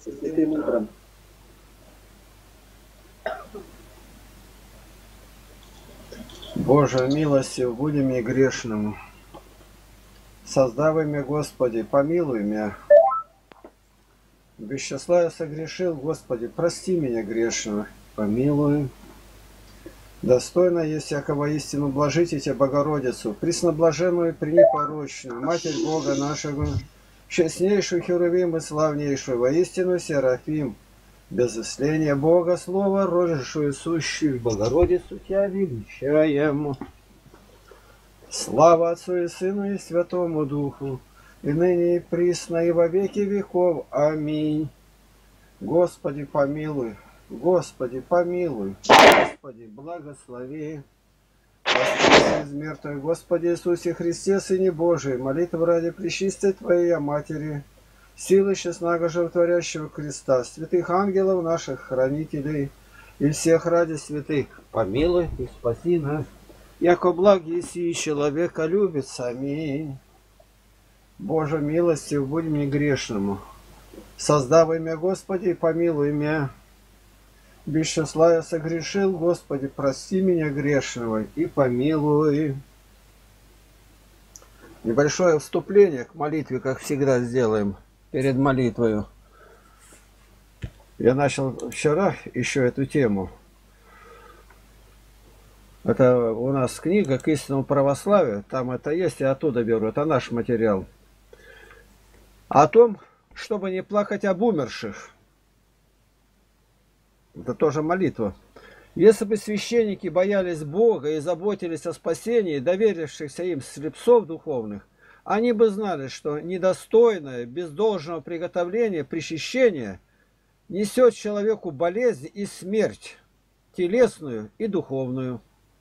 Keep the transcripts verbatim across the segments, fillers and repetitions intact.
со святым утром. Боже, милостив, буди мне грешному. Создавай меня, Господи, помилуй меня. Без числа я согрешил, Господи, прости меня грешного, помилуй. Достойно есть всякого истину блажите Тебя, Богородицу, пресноблаженную и пренепорочную, Матерь Бога нашего, честнейшую Херувим и славнейшую, воистину Серафим, без исления Бога Слова, рожешую сущих Богородицу Тебя величаем. Слава Отцу и Сыну и Святому Духу, и ныне и присно, и во веки веков. Аминь. Господи, помилуй, Господи, помилуй, Господи, благослови. Воскресе из мертвых, Господи Иисусе Христе, Сыне Божий, молитва ради пречистой Твоей Матери, силы честного животворящего креста, святых ангелов наших, хранителей и всех ради святых, помилуй и спаси нас. Яко благ еси человека любится. Аминь. Боже, милостив, будь мне грешному. Создавай меня, Господи, и помилуй меня. Без числа я согрешил, Господи, прости меня грешного и помилуй. Небольшое вступление к молитве, как всегда сделаем перед молитвой. Я начал вчера еще эту тему. Это у нас книга к истинному православию, там это есть, и оттуда беру, это наш материал. О том, чтобы не плакать об умерших. Это тоже молитва. Если бы священники боялись Бога и заботились о спасении доверившихся им слепцов духовных, они бы знали, что недостойное, без должного приготовления, причащения несет человеку болезнь и смерть, телесную и духовную.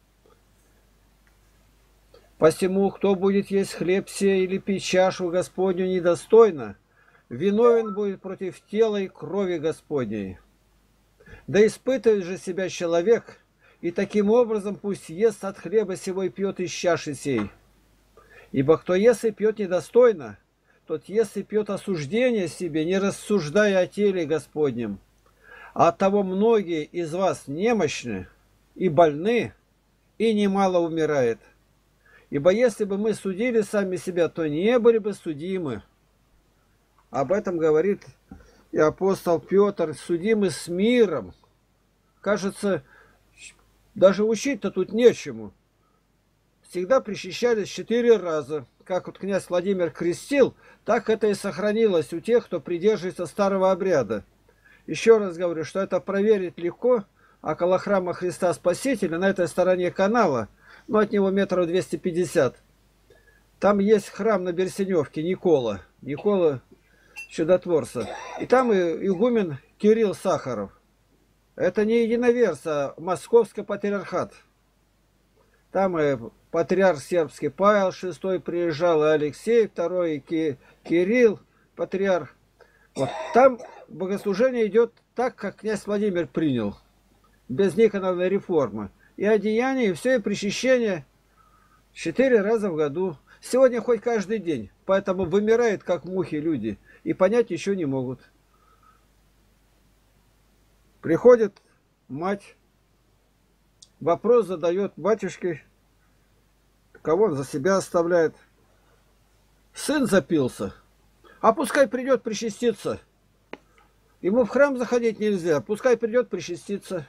Посему, кто будет есть хлеб сей или пить чашу Господню недостойно, виновен будет против тела и крови Господней. Да испытывает же себя человек, и таким образом пусть ест от хлеба сего и пьет из чаши сей. Ибо кто ест и пьет недостойно, тот ест и пьет осуждение себе, не рассуждая о теле Господнем. А оттого многие из вас немощны и больны, и немало умирает. Ибо если бы мы судили сами себя, то не были бы судимы. Об этом говорит и апостол Петр, судимы с миром. Кажется, даже учить-то тут нечему. Всегда причащались четыре раза. Как вот князь Владимир крестил, так это и сохранилось у тех, кто придерживается старого обряда. Еще раз говорю, что это проверить легко. Около храма Христа Спасителя, на этой стороне канала, но от него метров двести пятьдесят. Там есть храм на Берсеневке, Никола. Никола Чудотворца. И там и игумен Кирилл Сахаров. Это не единоверц, а Московский патриархат. Там и патриарх сербский Павел шестой приезжал, и Алексей второй, и Кирилл, патриарх. Вот там богослужение идет так, как князь Владимир принял. Без Никоновой реформы. И одеяние, и все, и причащение четыре раза в году. Сегодня хоть каждый день. Поэтому вымирают, как мухи, люди. И понять еще не могут. Приходит мать, вопрос задает батюшке, кого он за себя оставляет. Сын запился, а пускай придет причаститься. Ему в храм заходить нельзя, пускай придет причаститься.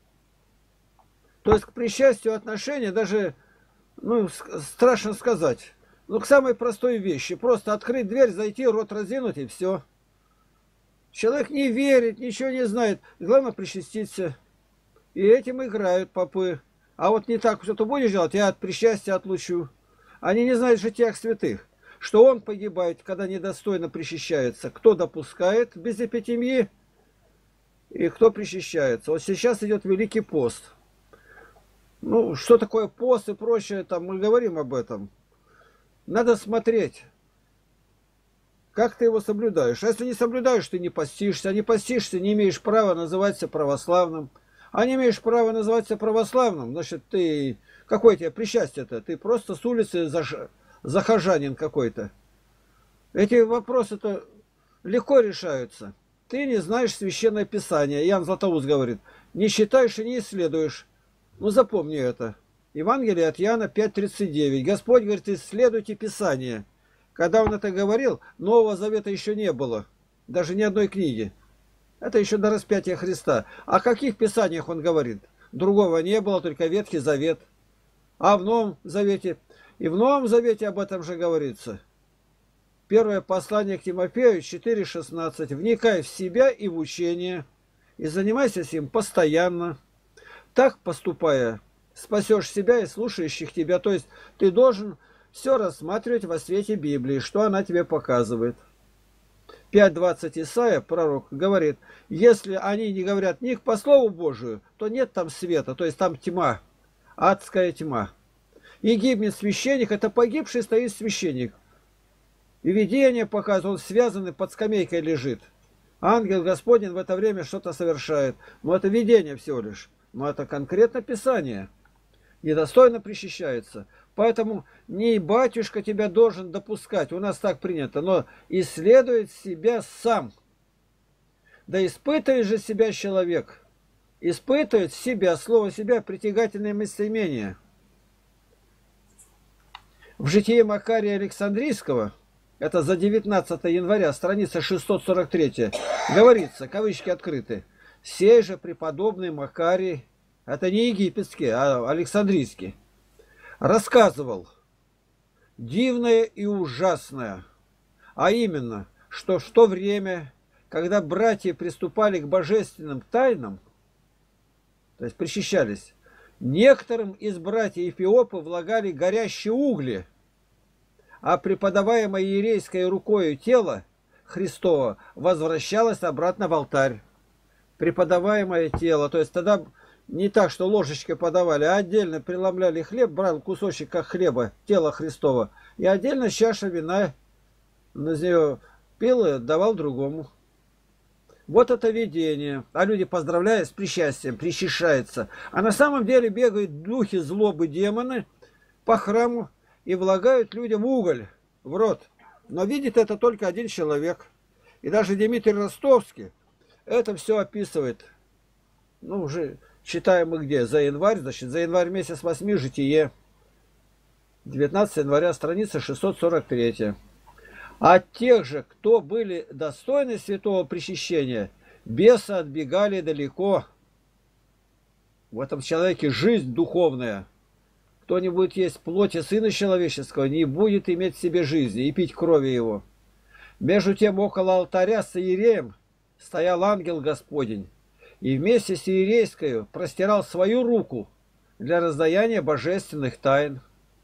То есть к причастию отношения даже, ну, страшно сказать, ну, к самой простой вещи. Просто открыть дверь, зайти, рот разинуть и все. Человек не верит, ничего не знает. Главное причаститься. И этим играют попы. А вот не так что-то будешь делать, я от причастия отлучу. Они не знают жития святых, что он погибает, когда недостойно причащается. Кто допускает без эпитемии и кто причащается. Вот сейчас идет Великий пост. Ну, что такое пост и прочее, там мы говорим об этом. Надо смотреть, как ты его соблюдаешь. А если не соблюдаешь, ты не постишься. А не постишься, не имеешь права называться православным. А не имеешь права называться православным, значит, ты... Какое тебе причастие-то? Ты просто с улицы заш... захожанин какой-то. Эти вопросы-то легко решаются. ты не знаешь Священное Писание. Иоанн Златоуст говорит, не считаешь и не исследуешь. Ну, запомни это. Евангелие от Иоанна пять тридцать девять. Господь говорит, исследуйте Писание. Когда Он это говорил, Нового Завета еще не было. Даже ни одной книги. Это еще до распятия Христа. О каких Писаниях Он говорит? Другого не было, только Ветхий Завет. А в Новом Завете? И в Новом Завете об этом же говорится. Первое послание к Тимофею четыре шестнадцать. Вникай в себя и в учение, и занимайся с ним постоянно. Так поступая, спасешь себя и слушающих тебя. То есть ты должен все рассматривать во свете Библии, что она тебе показывает. пять двадцать Исаия, пророк, говорит, если они не говорят ни по Слову Божию, то нет там света, то есть там тьма, адская тьма. И гибнет священник, это погибший стоит священник. И видение показывает, он связанный под скамейкой лежит. Ангел Господень в это время что-то совершает. Но это видение всего лишь. Но это конкретно Писание. Недостойно причащается. Поэтому не батюшка тебя должен допускать. У нас так принято. Но исследует себя сам. Да испытывает же себя человек. Испытывает себя, слово себя, притягательное местоимение. В житии Макария Александрийского, это за девятнадцатое января, страница шестьсот сорок три, говорится, кавычки открыты, «Сей же преподобный Макарий», это не египетский, а Александрийский, рассказывал дивное и ужасное, а именно, что в то время, когда братья приступали к божественным тайнам, то есть причащались, некоторым из братьев Эфиопы влагали горящие угли, а преподаваемое иерейской рукою тело Христово возвращалось обратно в алтарь. Преподаваемое тело, то есть тогда не так, что ложечкой подавали, а отдельно преломляли хлеб, брал кусочек как хлеба, тело Христова, и отдельно чаша вина из нее пил и давал другому. Вот это видение. А люди, поздравляя с причастием, причащаются. А на самом деле бегают духи злобы, демоны по храму и влагают людям уголь в рот. Но видит это только один человек. И даже Дмитрий Ростовский это все описывает. Ну, уже читаем мы где? За январь, значит, за январь месяц восьми житие. девятнадцатое января, страница шестьсот сорок три. От тех же, кто были достойны святого причащения, бесы отбегали далеко. В этом человеке жизнь духовная. Кто не будет есть плоти Сына Человеческого, не будет иметь в себе жизни и пить крови Его. Между тем около алтаря с иереем стоял ангел Господень, и вместе с иерейскою простирал свою руку для раздаяния божественных тайн.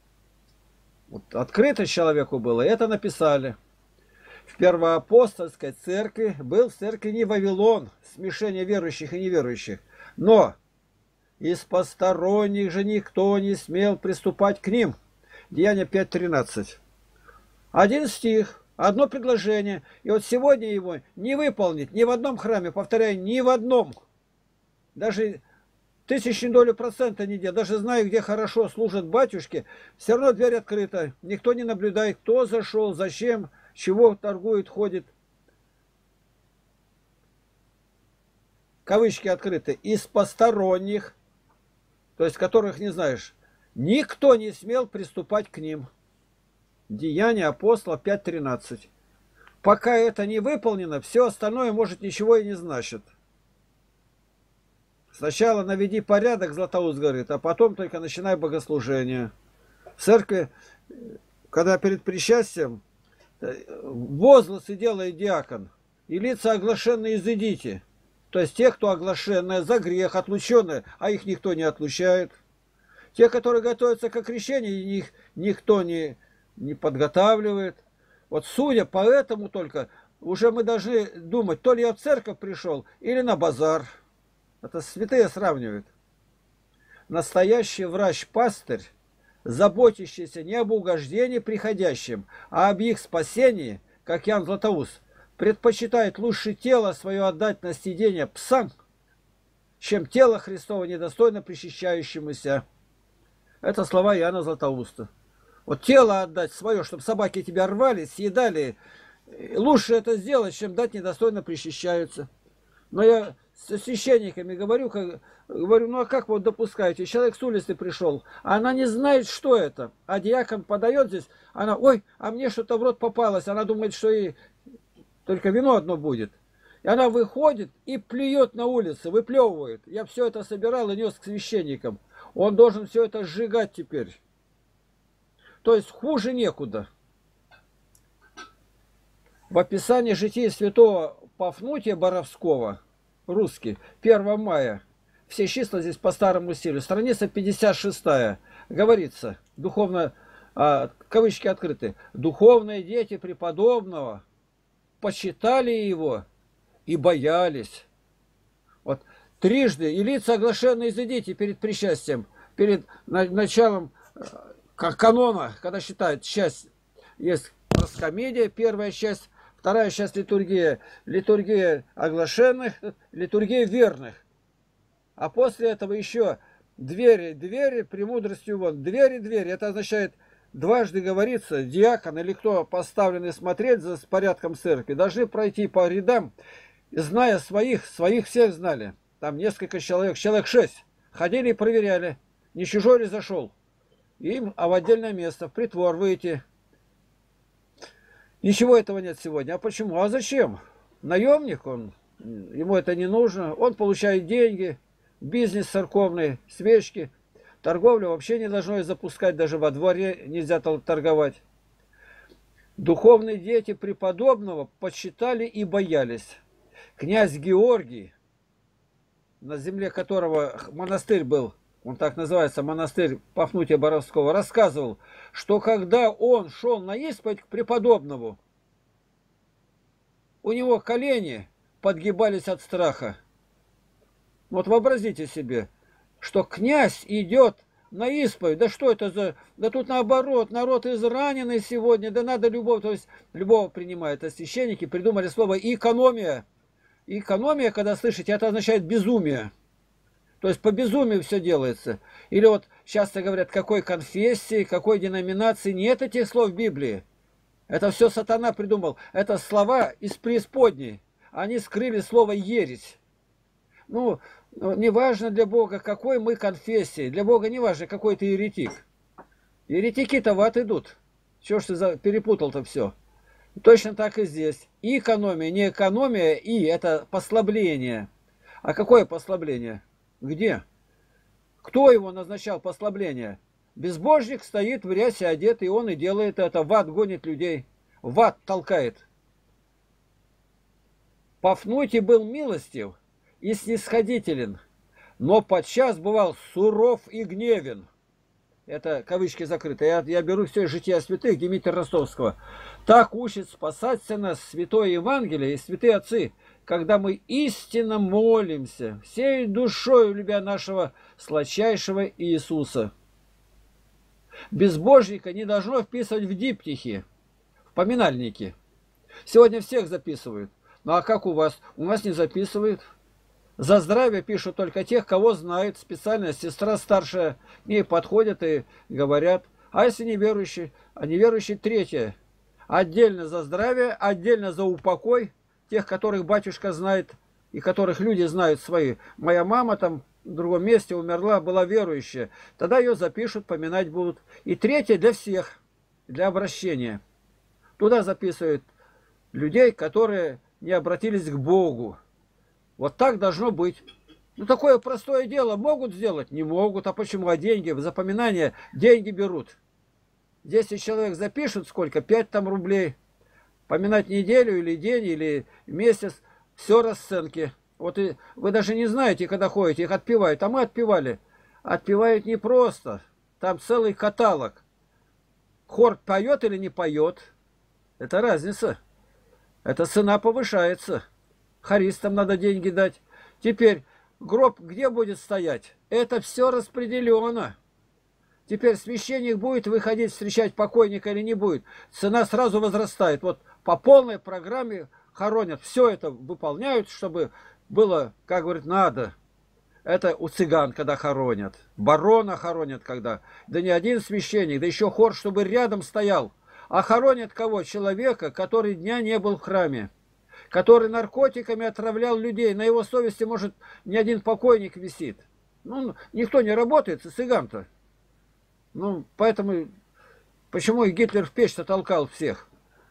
Вот открыто человеку было, это написали. В первоапостольской церкви был в церкви не Вавилон, смешение верующих и неверующих, но из посторонних же никто не смел приступать к ним. Деяния пять тринадцать. Один стих, одно предложение, и вот сегодня его не выполнить ни в одном храме, повторяю, ни в одном. Даже тысячную долю процента не делают. Даже знаю, где хорошо служат батюшки, все равно дверь открыта. Никто не наблюдает, кто зашел, зачем, чего торгует, ходит. Кавычки открыты. Из посторонних, то есть которых не знаешь, никто не смел приступать к ним. Деяния апостола пять тринадцать. Пока это не выполнено, все остальное может ничего и не значит. Сначала наведи порядок, Златоуст говорит, а потом только начинай богослужение. В церкви, когда перед причастием, возгласы делает диакон, и лица оглашенные изыдите. То есть те, кто оглашенные за грех, отлученные, а их никто не отлучает. Те, которые готовятся к крещению, их никто не, не подготавливает. Вот судя по этому только, уже мы должны думать, то ли я в церковь пришел, или на базар. Это святые сравнивают. Настоящий врач-пастырь, заботящийся не об угождении приходящим, а об их спасении, как Иоанн Златоуст, предпочитает лучше тело свое отдать на съедение псам, чем тело Христово недостойно причащающемуся. Это слова Иоанна Златоуста. Вот тело отдать свое, чтобы собаки тебя рвали, съедали, лучше это сделать, чем дать недостойно причащаются. Но я со священниками говорю, как, говорю, ну а как вот допускаете? Человек с улицы пришел, а она не знает, что это. А диакон подает здесь, она, ой, а мне что-то в рот попалось. Она думает, что ей только вино одно будет. И она выходит и плюет на улице, выплевывает. Я все это собирал и нес к священникам. Он должен все это сжигать теперь. То есть хуже некуда. В описании жития святого Пафнутия Боровского, русский, первого мая, все числа здесь по старому стилю, страница пятьдесят шестая, говорится, духовно, а, кавычки открыты, духовные дети преподобного почитали его и боялись. Вот трижды, и лица оглашенные изыдите перед причастием, перед началом как канона, когда считают часть, есть проскомедия, первая часть, вторая часть литургия, литургия оглашенных, литургия верных. А после этого еще двери, двери, премудростью вон, двери, двери, это означает дважды говорится, диакон или кто поставленный смотреть за порядком церкви, должны пройти по рядам, зная своих, своих всех знали. Там несколько человек, человек шесть, ходили и проверяли, не чужой ли зашел. Им, а в отдельное место, в притвор выйти. Ничего этого нет сегодня. А почему? А зачем? Наемник он, ему это не нужно. Он получает деньги, бизнес церковный, свечки. Торговлю вообще не должно запускать, даже во дворе нельзя торговать. Духовные дети преподобного почитали и боялись. Князь Георгий, на земле которого монастырь был, он так называется, монастырь Пафнутия Боровского, рассказывал, что когда он шел на исповедь к преподобному, у него колени подгибались от страха. Вот вообразите себе, что князь идет на исповедь, да что это за... Да тут наоборот, народ израненный сегодня, да надо любовь, то есть любовь принимает. А священники придумали слово экономия. Экономия, когда слышите, это означает безумие. То есть по безумию все делается. Или вот часто говорят, какой конфессии, какой деноминации. Нет этих слов в Библии. Это все сатана придумал. Это слова из преисподней. Они скрыли слово ересь. Ну, не важно для Бога, какой мы конфессии. Для Бога не важно, какой ты еретик. Еретики-то в ад идут. Чего ж ты за... перепутал-то все? Точно так и здесь. И экономия, не экономия, и это послабление. А какое послабление? Где? Кто его назначал послабление? Безбожник стоит в рясе одет, и он и делает это. В ад гонит людей. В ад толкает. Пафнутий был милостив и снисходителен, но подчас бывал суров и гневен. Это кавычки закрыты. Я, я беру все из жития святых Дмитрия Ростовского. Так учит спасаться нас Святое Евангелие и святые отцы, когда мы истинно молимся, всей душой любя нашего сладчайшего Иисуса. Безбожника не должно вписывать в диптихи, в поминальники. Сегодня всех записывают. Ну а как у вас? У нас не записывают. За здравие пишут только тех, кого знают. Специальная сестра старшая к ней подходят и говорят. А если неверующие? А неверующие третье. Отдельно за здравие, отдельно за упокой. Тех, которых батюшка знает и которых люди знают свои. Моя мама там в другом месте умерла, была верующая. Тогда ее запишут, поминать будут. И третье для всех, для обращения. Туда записывают людей, которые не обратились к Богу. Вот так должно быть. Ну, такое простое дело могут сделать? Не могут. А почему? А деньги, в запоминание деньги берут. десять человек запишут, сколько? пять там рублей. Поминать неделю или день, или месяц. Все расценки. Вот и вы даже не знаете, когда ходите, их отпевают. А мы отпевали. Отпевают не просто. Там целый каталог. Хор поет или не поет. Это разница. Эта цена повышается. Хористам надо деньги дать. Теперь гроб где будет стоять? Это все распределено. Теперь священник будет выходить встречать покойника или не будет. Цена сразу возрастает. Вот по полной программе хоронят. Все это выполняют, чтобы было, как говорят, надо. Это у цыган, когда хоронят. Барона хоронят, когда. Да не один священник, да еще хор, чтобы рядом стоял. А хоронят кого? Человека, который дня не был в храме, который наркотиками отравлял людей. На его совести, может, ни один покойник висит. Ну, никто не работает, цыган-то. Ну, поэтому, почему и Гитлер в печь-то толкал всех?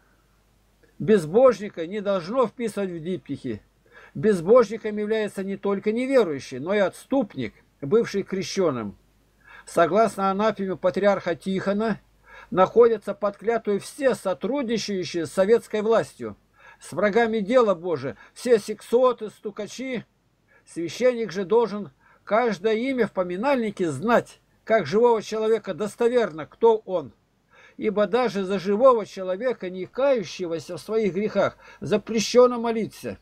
Безбожника не должно вписывать в диптихи. Безбожником является не только неверующий, но и отступник, бывший крещеным. Согласно анафеме патриарха Тихона, находятся под клятвой все сотрудничающие с советской властью, с врагами дела Божия, все сексоты, стукачи. Священник же должен каждое имя в поминальнике знать, как живого человека достоверно, кто он. Ибо даже за живого человека, не кающегося в своих грехах, запрещено молиться.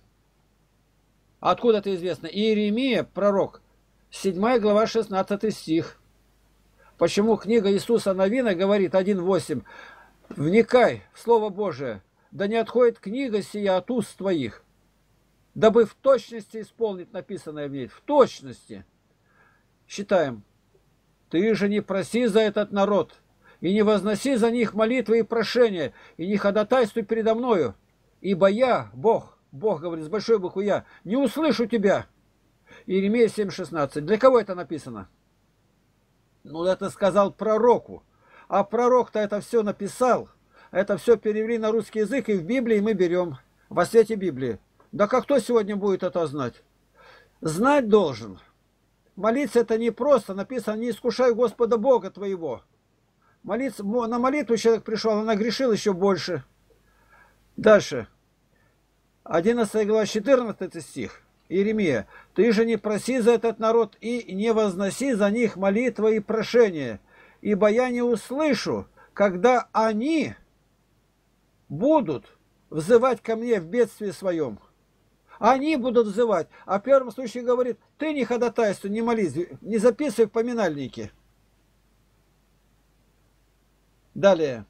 Откуда это известно? Иеремия, пророк, седьмая глава, шестнадцатый стих. Почему книга Иисуса Навина говорит один восемь: «Вникай в Слово Божие, да не отходит книга сия от уст твоих, дабы в точности исполнить написанное в ней». В точности. Считаем. «Ты же не проси за этот народ, и не возноси за них молитвы и прошения, и не ходатайствуй передо мною, ибо я, Бог, Бог говорит с большой буквы «я», не услышу тебя». Иеремия семь шестнадцать. Для кого это написано? Ну, это сказал пророку. А пророк-то это все написал. Это все перевели на русский язык, и в Библии мы берем. Во свете Библии. Да как кто сегодня будет это знать? Знать должен. Молиться это не просто. Написано: не искушай Господа Бога твоего. Молиться, на молитву человек пришел, он нагрешил еще больше. Дальше. одиннадцатая глава, четырнадцатый стих. Иеремия. «Ты же не проси за этот народ и не возноси за них молитвы и прошения, ибо я не услышу, когда они будут взывать ко мне в бедствии своем». Они будут взывать. А в первом случае говорит: ты не ходатайствуй, не молись, не записывай в поминальнике. Далее.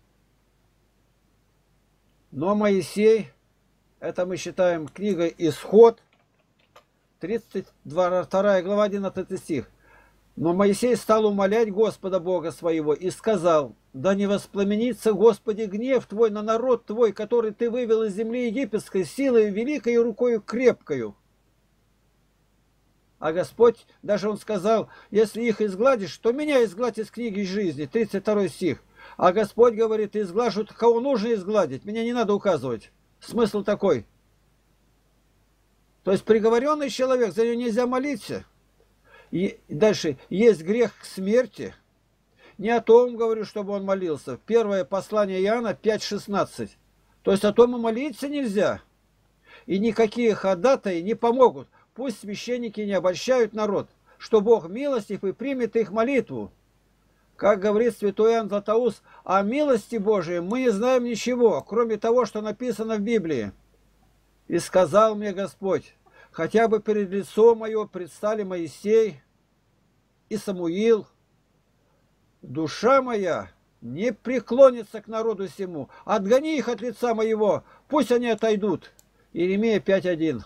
Но Моисей, это мы считаем книгой Исход, тридцать вторая глава, одиннадцатый стих. Но Моисей стал умолять Господа Бога своего и сказал: да не воспламенится, Господи, гнев Твой на народ Твой, который Ты вывел из земли египетской силой великой и рукою крепкою. А Господь, даже Он сказал: если их изгладишь, то меня изгладь из книги жизни. тридцать второй стих. А Господь говорит: изглажу, кого нужно изгладить, меня не надо указывать. Смысл такой. То есть приговоренный человек, за него нельзя молиться. И дальше, есть грех к смерти. Не о том говорю, чтобы он молился. Первое послание Иоанна пять шестнадцать. То есть о том и молиться нельзя. И никакие ходатаи не помогут. Пусть священники не обольщают народ, что Бог милостив и примет их молитву. Как говорит святой Иоанн Златоуст, о милости Божией мы не знаем ничего, кроме того, что написано в Библии. И сказал мне Господь: хотя бы перед лицом мое предстали Моисей и Самуил, душа моя не преклонится к народу сему. Отгони их от лица моего, пусть они отойдут. Иеремия пять один.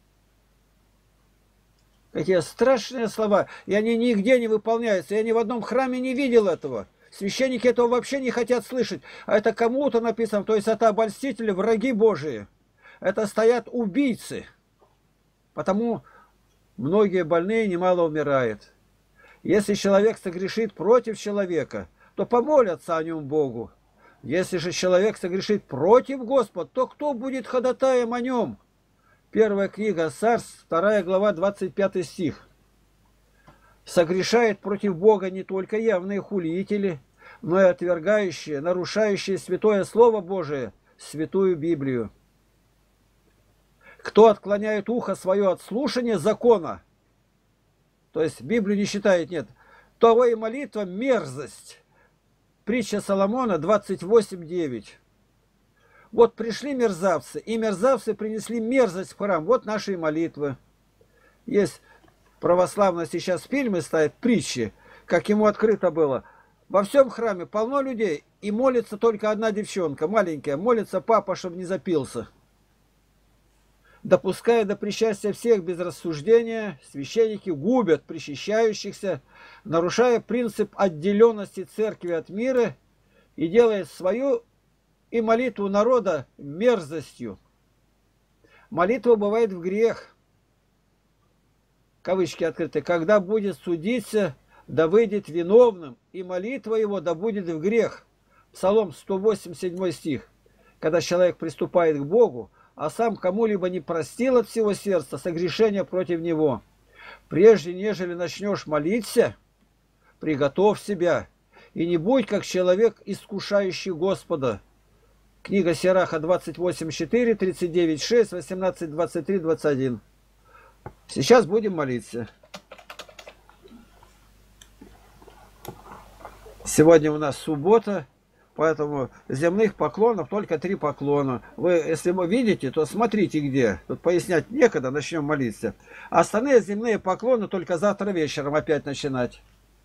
Какие страшные слова, и они нигде не выполняются. Я ни в одном храме не видел этого. Священники этого вообще не хотят слышать. А это кому-то написано, то есть это обольстители, враги Божии. Это стоят убийцы. Потому многие больные немало умирают. Если человек согрешит против человека, то помолятся о нем Богу. Если же человек согрешит против Господа, то кто будет ходатаем о нем? Первая книга Царств, вторая глава, двадцать пятый стих. Согрешает против Бога не только явные хулители, но и отвергающие, нарушающие святое Слово Божие, святую Библию. Кто отклоняет ухо свое от слушания закона, то есть Библию не считает, нет, того и молитва мерзость. Притча Соломона двадцать восемь девять. Вот пришли мерзавцы, и мерзавцы принесли мерзость в храм. Вот наши молитвы. Есть православные сейчас фильмы ставят, притчи, как ему открыто было. Во всем храме полно людей, и молится только одна девчонка, маленькая. Молится папа, чтобы не запился. Допуская до причастия всех без рассуждения, священники губят причащающихся, нарушая принцип отделенности церкви от мира и делая свою и молитву народа мерзостью. Молитва бывает в грех, кавычки открыты, когда будет судиться, да выйдет виновным, и молитва его да будет в грех. Псалом сто восемь, седьмой стих. Когда человек приступает к Богу, а сам кому-либо не простил от всего сердца согрешения против него. Прежде нежели начнешь молиться, приготовь себя, и не будь как человек, искушающий Господа. Книга Сираха двадцать восемь, четыре, тридцать девять, шесть, восемнадцать, двадцать три, двадцать один. Сейчас будем молиться. Сегодня у нас суббота, поэтому земных поклонов только три поклона. Вы, если вы видите, то смотрите где. Тут пояснять некогда, начнем молиться. А остальные земные поклоны только завтра вечером опять начинать.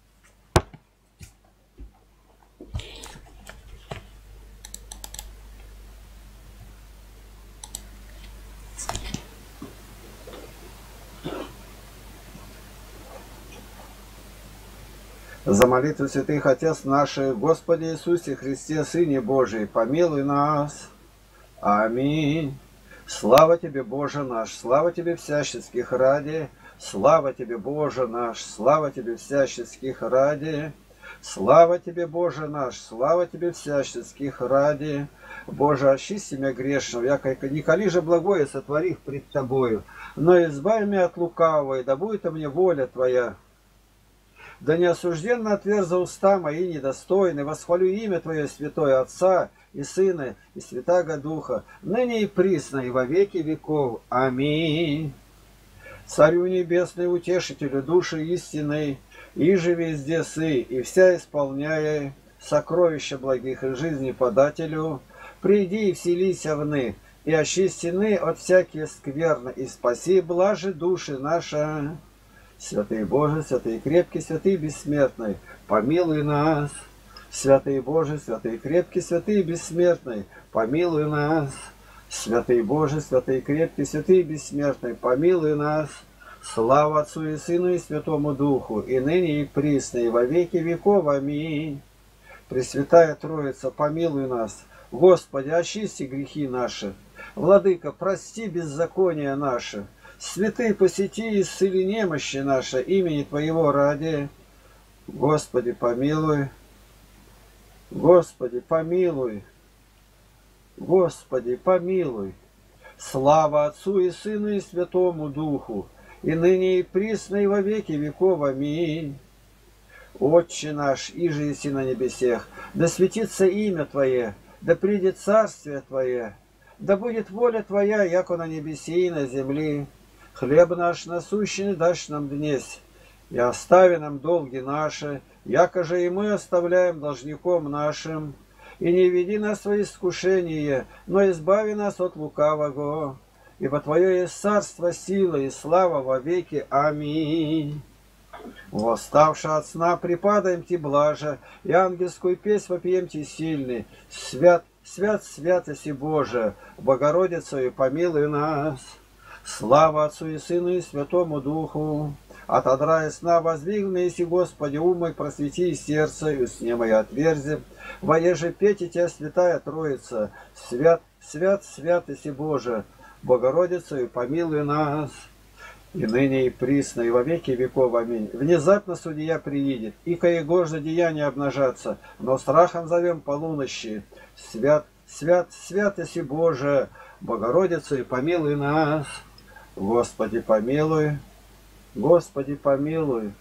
За молитву святых Отец наших, Господи Иисусе Христе, Сыне Божий, помилуй нас. Аминь. Слава Тебе, Боже наш, слава Тебе всяческих ради, слава Тебе, Боже наш, слава Тебе всяческих ради, слава Тебе, Боже наш, слава Тебе всяческих ради. Боже, очисти меня грешного, яко николи же благое сотворив пред Тобою, но избави меня от лукавого, и да будет мне воля Твоя. Да неосужденно отверза уста мои недостойны, восхвалю имя Твое, святое Отца и Сына и Святаго Духа, ныне и присно, и во веки веков. Аминь. Царю небесный, утешителю души истинной, и же везде сы, и вся исполняя сокровища благих и жизни подателю, приди и вселися вны, и очистены от всякие скверны, и спаси блажи души наши. Святый Боже, святый крепкий, святый бессмертный, помилуй нас. Святый Боже, святый крепкий, святый бессмертный, помилуй нас. Святый Боже, святый крепкий, святый бессмертный, помилуй нас. Слава Отцу и Сыну и Святому Духу, и ныне и присно, и во веки веков. Аминь. Пресвятая Троица, помилуй нас. Господи, очисти грехи наши. Владыка, прости беззакония наши. Святый, посети и исцели немощи наши, имени Твоего ради. Господи, помилуй. Господи, помилуй. Господи, помилуй. Слава Отцу и Сыну и Святому Духу, и ныне и присно, и во веки веков. Аминь. Отче наш, иже еси на небесех, да светится имя Твое, да придет царствие Твое, да будет воля Твоя, яко на небесе и на земле. Хлеб наш насущный дашь нам днесь, и остави нам долги наши, яко же и мы оставляем должником нашим. И не веди нас во искушение, но избави нас от лукавого. Ибо Твое есть царство, сила и слава во веки. Аминь. Восставши от сна, припадаем Ти блажа, и ангельскую песнь вопием Ти сильный. Свят, свят, святости Божия, Богородицу и помилуй нас. Слава Отцу и Сыну и Святому Духу. Отодрая сна, воздвигнися, Господи, ум мой, просвети сердце, и сне мое отверзи. Воеже петь и Тебя, Святая Троица, свят, свят, святости Божия, Богородицу и помилуй нас. И ныне и присно, и во веки веков. Аминь. Внезапно судья приедет, и каегожно деяния обнажаться, но страхом зовем полунощи. Свят, свят, святости Божия, Богородицу и помилуй нас. Господи, помилуй. Господи, помилуй.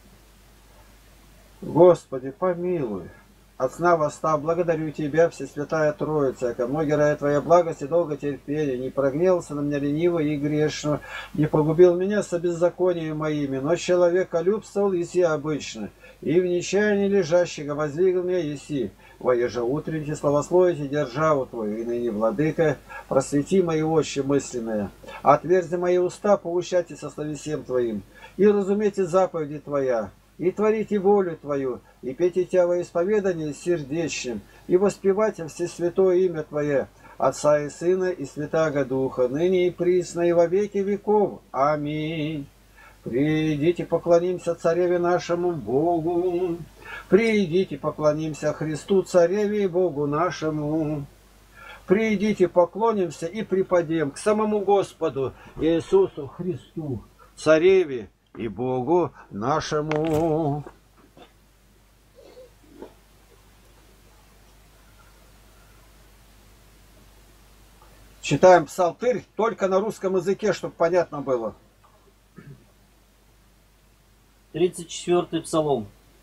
Господи, помилуй. От сна восстав, благодарю Тебя, Всесвятая Троица, яко многие ради Твоя благость и долготерпение, не прогневался на меня лениво и грешно, не погубил меня со беззакониями моими, но человека любствовал еси обычно, и в нечаянии лежащего воздвигл меня еси. Воеже утренники славословите державу Твою, и ныне, Владыка, просвети мои очи мысленные, отверзи мои уста, поучайте со словесем Твоим, и разумейте заповеди Твоя, и творите волю Твою, и пейте Тебя во исповедании сердечным, и воспевайте всесвятое имя Твое, Отца и Сына и Святаго Духа, ныне и присно, и во веки веков. Аминь. Придите, поклонимся Цареве нашему Богу. Придите, поклонимся Христу, Цареве и Богу нашему. Придите, поклонимся и припадем к самому Господу Иисусу Христу, Цареве и Богу нашему. Читаем псалтырь только на русском языке, чтобы понятно было. тридцать четвёртый псалом.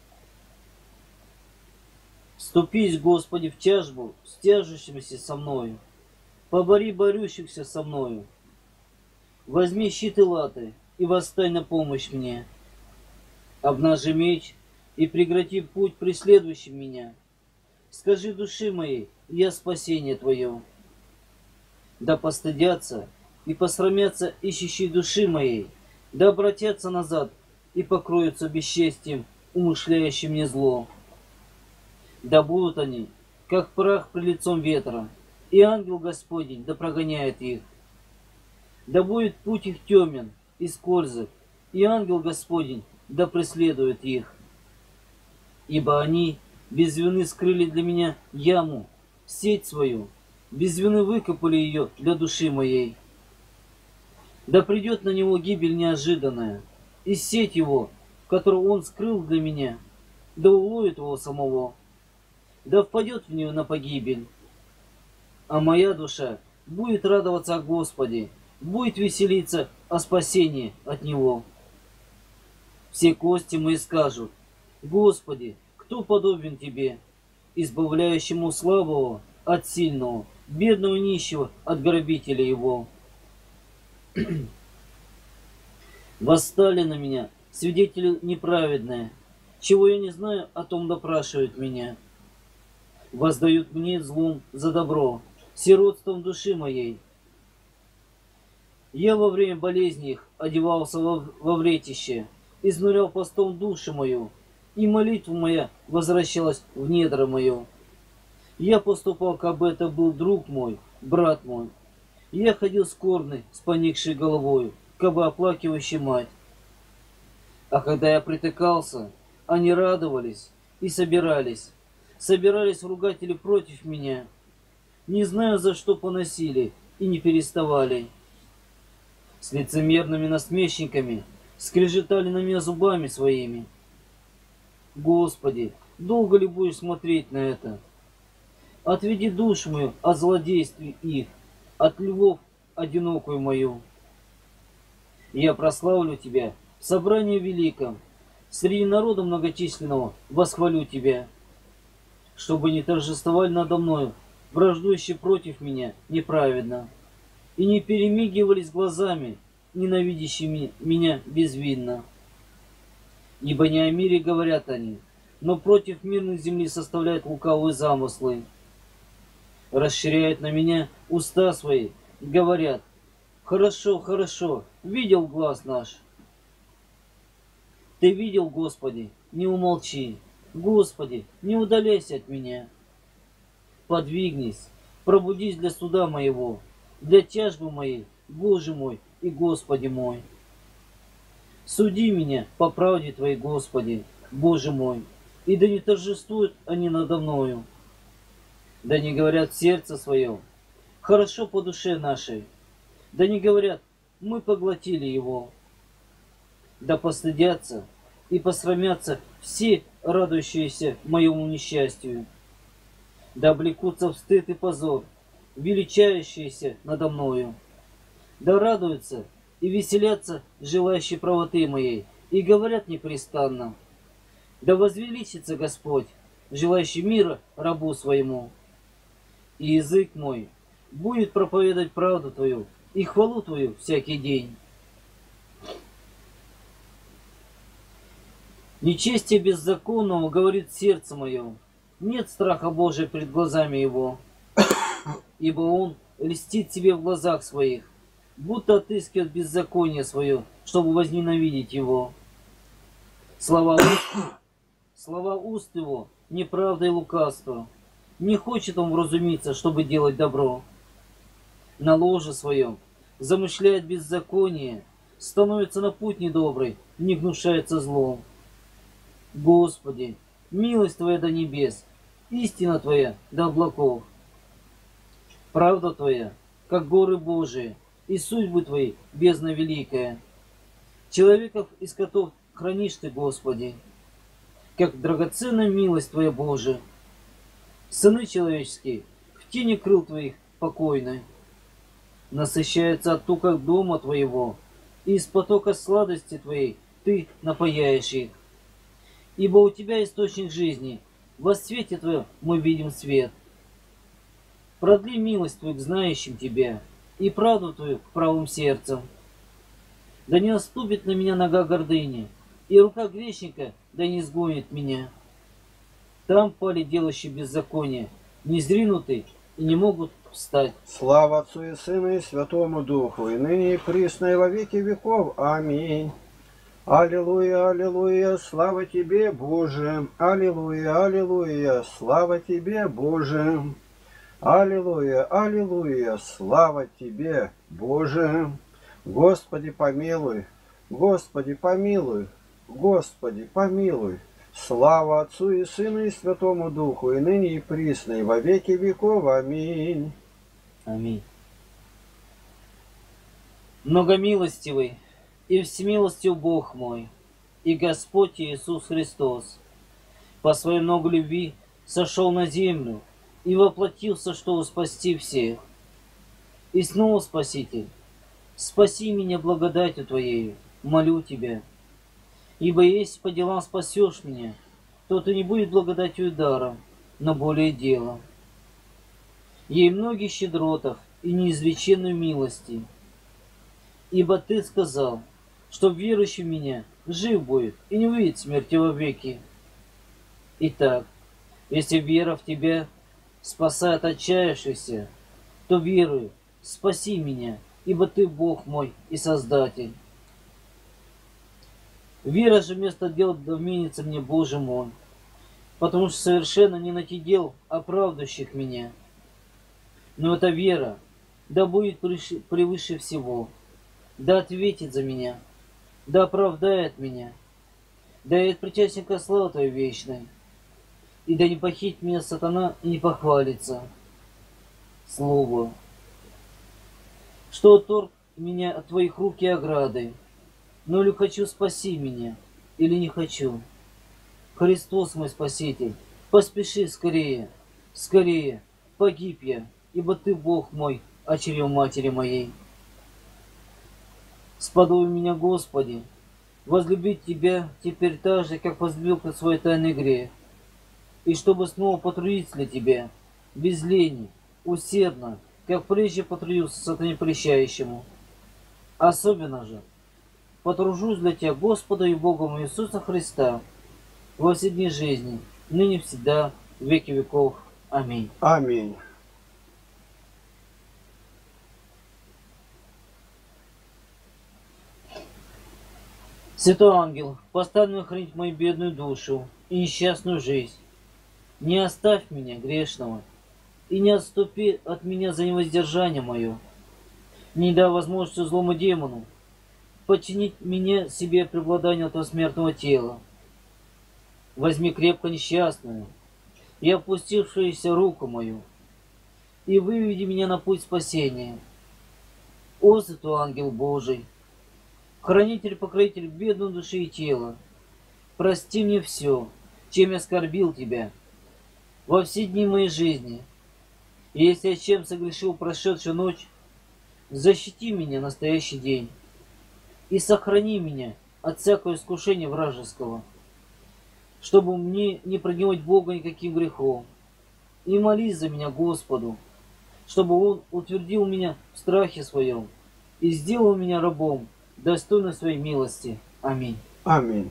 Вступись, Господи, в тяжбу с тяжущимися со мною, побори борющихся со мною. Возьми щит и латы, и восстань на помощь мне. Обнажи меч и прекрати путь преследующим меня. Скажи душе моей, я спасение Твое. Да постыдятся и посрамятся ищущие души моей, да обратятся назад и покроются бесчестием, умышляющим мне зло. Да будут они, как прах при лицом ветра, и ангел Господень да прогоняет их. Да будет путь их темен и скользок, и ангел Господень да преследует их. Ибо они без вины скрыли для меня яму, сеть свою, без вины выкопали ее для души моей. Да придет на него гибель неожиданная, и сеть его, которую он скрыл для меня, да уловит его самого, да впадет в нее на погибель. А моя душа будет радоваться о Господе, будет веселиться о спасении от Него. Все кости мои скажут: Господи, кто подобен Тебе, избавляющему слабого от сильного, бедного и нищего от грабителя его? Восстали на меня свидетели неправедные, чего я не знаю, о том допрашивают меня. Воздают мне злом за добро, сиротством души моей. Я во время болезни их одевался во, во вретище, изнурял постом душу мою, и молитва моя возвращалась в недра мое. Я поступал, как бы это был друг мой, брат мой. Я ходил скорбный, с поникшей головою, как бы оплакивающий мать. А когда я притыкался, они радовались и собирались. Собирались ругатели против меня. Не знаю, за что поносили, и не переставали. С лицемерными насмешниками скрежетали на меня зубами своими. Господи, долго ли будешь смотреть на это? Отведи душу мою от злодействий их, от львов одинокую мою. Я прославлю Тебя в собрании великом, среди народа многочисленного восхвалю Тебя, чтобы не торжествовали надо мною враждующие против меня неправедно, и не перемигивались глазами, ненавидящими меня безвинно. Ибо не о мире говорят они, но против мирных земли составляют лукавые замыслы. Расширяют на меня уста свои, говорят: хорошо, хорошо, видел глаз наш. Ты видел, Господи, не умолчи, Господи, не удаляйся от меня. Подвигнись, пробудись для суда моего, для тяжбы моей, Боже мой и Господи мой. Суди меня по правде Твоей, Господи, Боже мой, и да не торжествуют они надо мною. Да не говорят в сердце своем: хорошо по душе нашей. Да не говорят: мы поглотили его. Да постыдятся и посрамятся все радующиеся моему несчастью. Да облекутся в стыд и позор, величающиеся надо мною. Да радуются и веселятся желающие правоты моей, и говорят непрестанно: да возвеличится Господь, желающий мира рабу своему. И язык мой будет проповедовать правду Твою и хвалу Твою всякий день. Нечестие беззаконного говорит сердце мое, нет страха Божия пред глазами его, ибо он льстит себе в глазах своих, будто отыскивает беззаконие свое, чтобы возненавидеть его. Слова уст, слова уст его — неправда и лукавство. Не хочет он вразумиться, чтобы делать добро. На ложе своем замышляет беззаконие, становится на путь недобрый, не гнушается злом. Господи, милость Твоя до небес, истина Твоя до облаков. Правда Твоя, как горы Божии, и судьбы Твои, бездна великая. Человеков и скотов хранишь Ты, Господи, как драгоценная милость Твоя, Божия. Сыны человеческие в тени крыл Твоих покойны, насыщаются от тука дома Твоего, и из потока сладости Твоей Ты напояешь их. Ибо у Тебя источник жизни, во свете Твоем мы видим свет. Продли милость Твою к знающим Тебя, и правду Твою к правым сердцам. Да не наступит на меня нога гордыни, и рука грешника да не сгонит меня. Там пали делающие беззаконие, не зринуты и не могут встать. Слава Отцу и Сыну и Святому Духу, и ныне и присно и во веки веков. Аминь. Аллилуйя, аллилуйя, слава Тебе, Боже. Аллилуйя, аллилуйя, слава Тебе, Боже. Аллилуйя, аллилуйя, слава Тебе, Боже. Господи, помилуй, Господи, помилуй, Господи, помилуй. Слава Отцу и Сыну и Святому Духу, и ныне и присно, и во веки веков. Аминь. Аминь. Многомилостивый и всемилостив Бог мой, и Господь Иисус Христос, по своей много любви сошел на землю и воплотился, чтобы спасти всех. И снова, Спаситель, спаси меня благодатью Твоею, молю Тебя. Ибо если по делам спасешь меня, то это не будет благодатью и даром, но более делом. Ей многих щедротов и неизреченной милости. Ибо Ты сказал, что верующий в меня жив будет и не увидит смерти вовеки. Итак, если вера в Тебя спасает отчаявшихся, то верую, спаси меня, ибо Ты Бог мой и Создатель. Вера же вместо дел доменится мне, Боже мой, потому что совершенно не найти дел, оправдывающих меня. Но эта вера да будет превыше всего, да ответит за меня, да оправдает меня, да и от причастника славы Твоей вечной, и да не похитит меня сатана и не похвалится. Слово, что отторг меня от Твоих рук и ограды, но ли хочу, спаси меня, или не хочу. Христос мой Спаситель, поспеши скорее, скорее, погиб я, ибо Ты Бог мой, о чреве матери моей. Сподоби меня, Господи, возлюбить Тебя теперь так же, как возлюбил Ты свой тайный грех, и чтобы снова потрудиться для Тебя, без лени, усердно, как прежде потрудился сатане прещающему. Особенно же потружусь для Тебя, Господа и Богом Иисуса Христа, во все дни жизни, ныне всегда, в веки веков. Аминь. Аминь. Святой ангел, поставь хранить мою бедную душу и несчастную жизнь. Не оставь меня, грешного, и не отступи от меня за невоздержание мое. Не дай возможности злому демону подчинить меня себе преобладанию этого смертного тела. Возьми крепко несчастную и опустившуюся руку мою, и выведи меня на путь спасения. О, святой ангел Божий, хранитель-покровитель бедной души и тела, прости мне все, чем я оскорбил Тебя во все дни моей жизни. И если я чем согрешил прошедшую ночь, защити меня настоящий день и сохрани меня от всякого искушения вражеского, чтобы мне не прогневать Бога никаким грехом. И молись за меня Господу, чтобы Он утвердил меня в страхе своем и сделал меня рабом, достойным своей милости. Аминь. Аминь.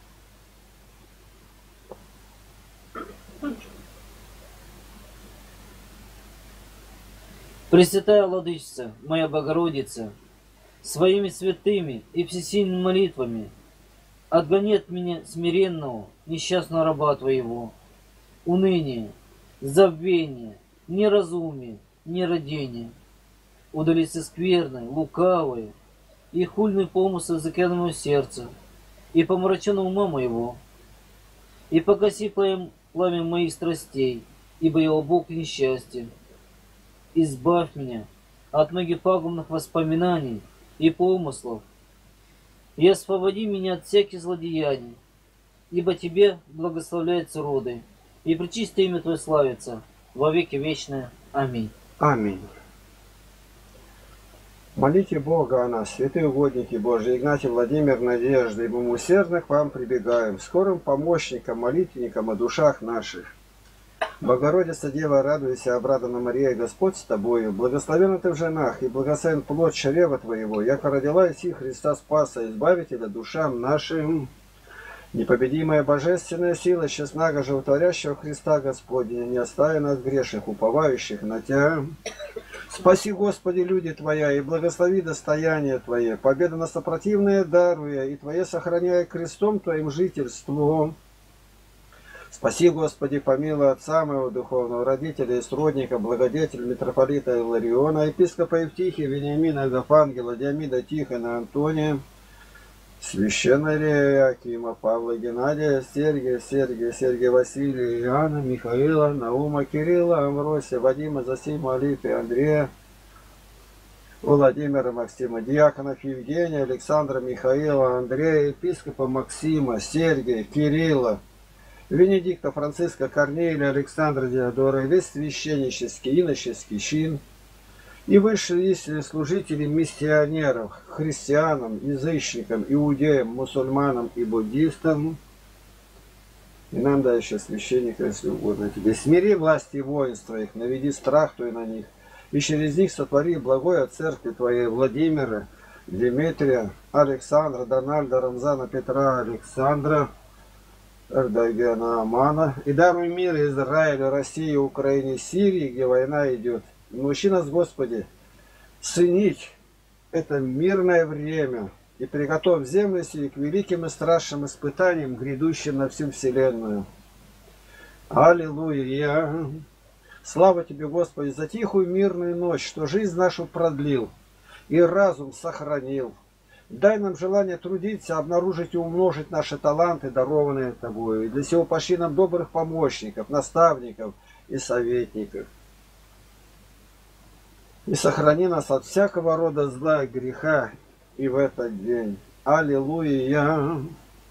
Пресвятая Владычица, моя Богородица, своими святыми и всесильными молитвами отгони от меня смиренного, несчастного раба Твоего, уныние, забвение, неразумие, нерадение, удалится скверное, лукавое и хульный помысл закренного сердца и помраченного ума моего, и погаси пламя, пламя моих страстей, ибо я обок несчастья. избавь меня от многих пагубных воспоминаний и помыслов, и освободи меня от всяких злодеяний, ибо Тебе благословляются роды, и пречистое имя Твое славится во веки вечные. Аминь. Аминь. Молите Бога о нас, святые угодники Божии, Игнатий, Владимир, Надежда, ибо мы усердно к вам прибегаем, скорым помощником, молитвенником о душах наших. Богородица Дева, радуйся, обрадована Мария, Господь с тобою, благословенна ты в женах, и благословен плод чрева твоего, яко родила иси Христа Спаса, избавителя душам нашим. Непобедимая божественная сила, честнаго животворящего Христа Господня, не остави нас грешных, уповающих на Тебя. Спаси, Господи, люди Твоя, и благослови достояние Твое, победа на сопротивное даруя, и Твое сохраняя крестом Твоим жительством. Спаси, Господи, помилуй отца моего духовного, родителя и сродника, благодетеля митрополита Илариона, епископа Евтихия, Вениамина, Агафангела, Диамида, Тихона, Антония, священного Иоакима, Павла, Геннадия, Сергия, Сергия, Сергия, Василия, Иоанна, Михаила, Наума, Кирилла, Амвросия, Вадима, Зосима, Алифия, Андрея, Владимира, Максима, диаконов Евгения, Александра, Михаила, Андрея, епископа Максима, Сергия, Кирилла, Венедикта, Франциска, Корнеля, Александра, Диодора, весь священнический, иноческий чин, и высшие истинные служители миссионеров, христианам, язычникам, иудеям, мусульманам и буддистам, и нам дай еще священника, если угодно тебе. Смири власти и воинства их, наведи страх твой на них, и через них сотвори благое от церкви твоей Владимира, Дмитрия, Александра, Дональда, Рамзана, Петра, Александра, Эрдогена, Амана, и даруй мир Израилю, России, Украине, Сирии, где война идет. Научи нас, Господи, ценить это мирное время и приготовь землю сию к великим и страшным испытаниям, грядущим на всю вселенную. Аллилуйя! Слава Тебе, Господи, за тихую мирную ночь, что жизнь нашу продлил и разум сохранил. Дай нам желание трудиться, обнаружить и умножить наши таланты, дарованные Тобою. И для сего пошли нам добрых помощников, наставников и советников. И сохрани нас от всякого рода зла и греха и в этот день. Аллилуйя!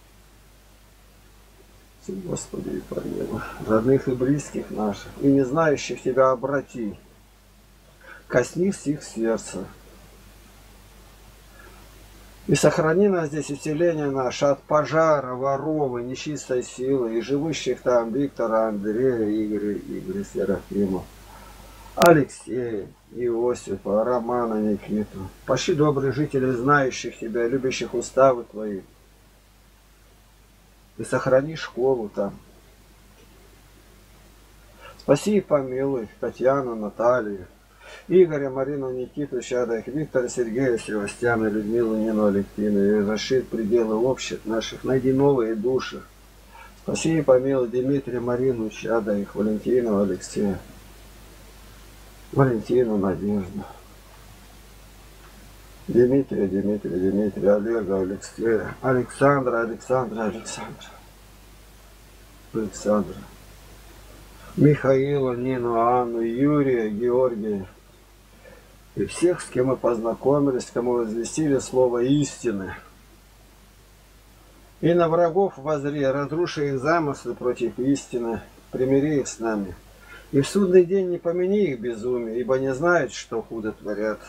Господи, и помилуй родных и близких наших, и не знающих Тебя обрати. Коснись их сердца. И сохрани нас здесь исцеление наше от пожара, воровы, нечистой силы, и живущих там Виктора, Андрея, Игоря, Игоря, Серафима, Алексея, Иосифа, Романа, Никиту. Пошли добрые жители, знающих Тебя, любящих уставы Твои. И сохрани школу там. Спаси и помилуй Татьяну, Наталью, Игоря, Марину, Никиту, Щадах, Виктора, Сергея, Севастьяна, Людмилу, Нину, Алексину, и расширь пределы общих наших, найди новые души. Спаси и помилуй Дмитрия, Марину, Щадах, Валентину, Алексея, Валентину, Надежду, Дмитрия, Дмитрия, Дмитрия, Олега, Алексея, Александра, Александра, Александра, Александра, Михаила, Нину, Анну, Юрия, Георгия и всех, с кем мы познакомились, кому возвестили слово истины. И на врагов возри, разруши их замыслы против истины, примири их с нами. И в судный день не помяни их безумие, ибо не знают, что худо творят.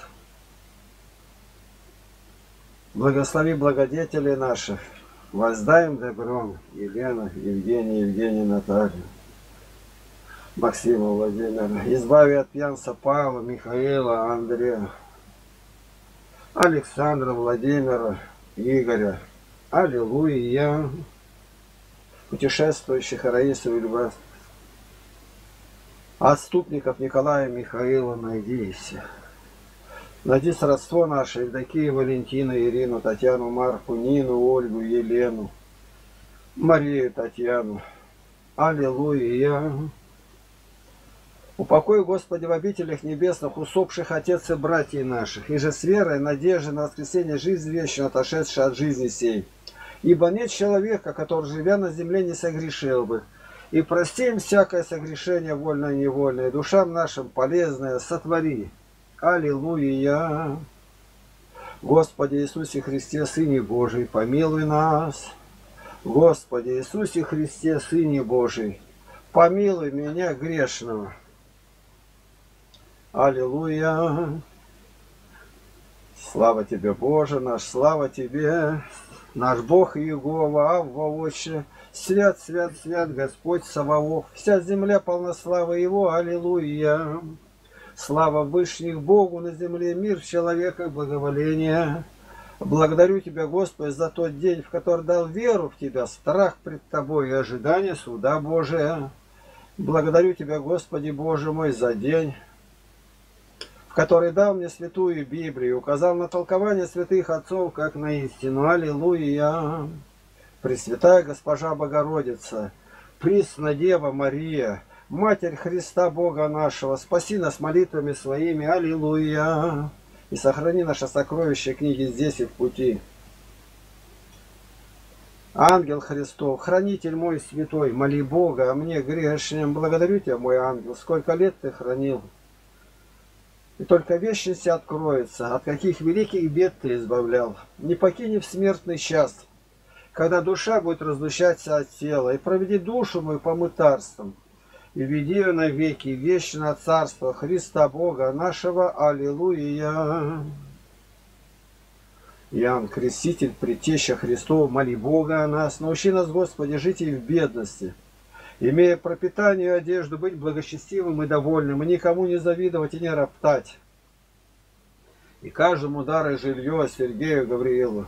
Благослови благодетелей наших, воздаем добром Елену, Евгению, Евгению, Наталью, Максима, Владимира. Избави от пьянца Павла, Михаила, Андрея, Александра, Владимира, Игоря. Аллилуйя! Путешествующих Раису и Льва. Отступников Николая, Михаила найди все. Найди сродство наше, Евдокию, Валентину, Ирину, Татьяну, Марку, Нину, Ольгу, Елену, Марию, Татьяну. Аллилуйя! Упокой, Господи, в обителях небесных усопших отец и братьев наших, и же с верой, надеждой на воскресение жизнь вечную, отошедшая от жизни сей. Ибо нет человека, который, живя на земле, не согрешил бы. И прости им всякое согрешение вольное и невольное, душам нашим полезное сотвори. Аллилуйя. Господи Иисусе Христе, Сыне Божий, помилуй нас. Господи Иисусе Христе, Сыне Божий, помилуй меня грешного. Аллилуйя. Слава Тебе, Боже наш, слава Тебе, наш Бог Иегова, Авва Отче. Свят, свят, свят Господь Саваоф. Вся земля полна славы Его. Аллилуйя. Слава Вышних Богу на земле, мир в человеках, благоволение. Благодарю Тебя, Господи, за тот день, в который дал веру в Тебя, страх пред Тобой и ожидание суда Божия. Благодарю Тебя, Господи, Боже мой, за день, в который дал мне святую Библию, указал на толкование святых отцов, как на истину. Аллилуйя! Пресвятая Госпожа Богородица, Пресна Дева Мария, Матерь Христа Бога нашего, спаси нас молитвами своими. Аллилуйя! И сохрани наше сокровище книги здесь и в пути. Ангел Христов, хранитель мой святой, моли Бога о мне грешным. Благодарю Тебя, мой ангел, сколько лет Ты хранил. И только вечности откроется, от каких великих бед Ты избавлял. Не покини в смертный час, когда душа будет разлучаться от тела, и проведи душу мою по мытарствам, и веди ее навеки вечное царство Христа Бога нашего. Аллилуйя. Иоанн Креститель, Предтеча Христова, моли Бога о нас. Научи нас, Господи, жить и в бедности, имея пропитание и одежду, быть благочестивым и довольным, и никому не завидовать и не роптать. И каждому дары жилье Сергею Гавриилу.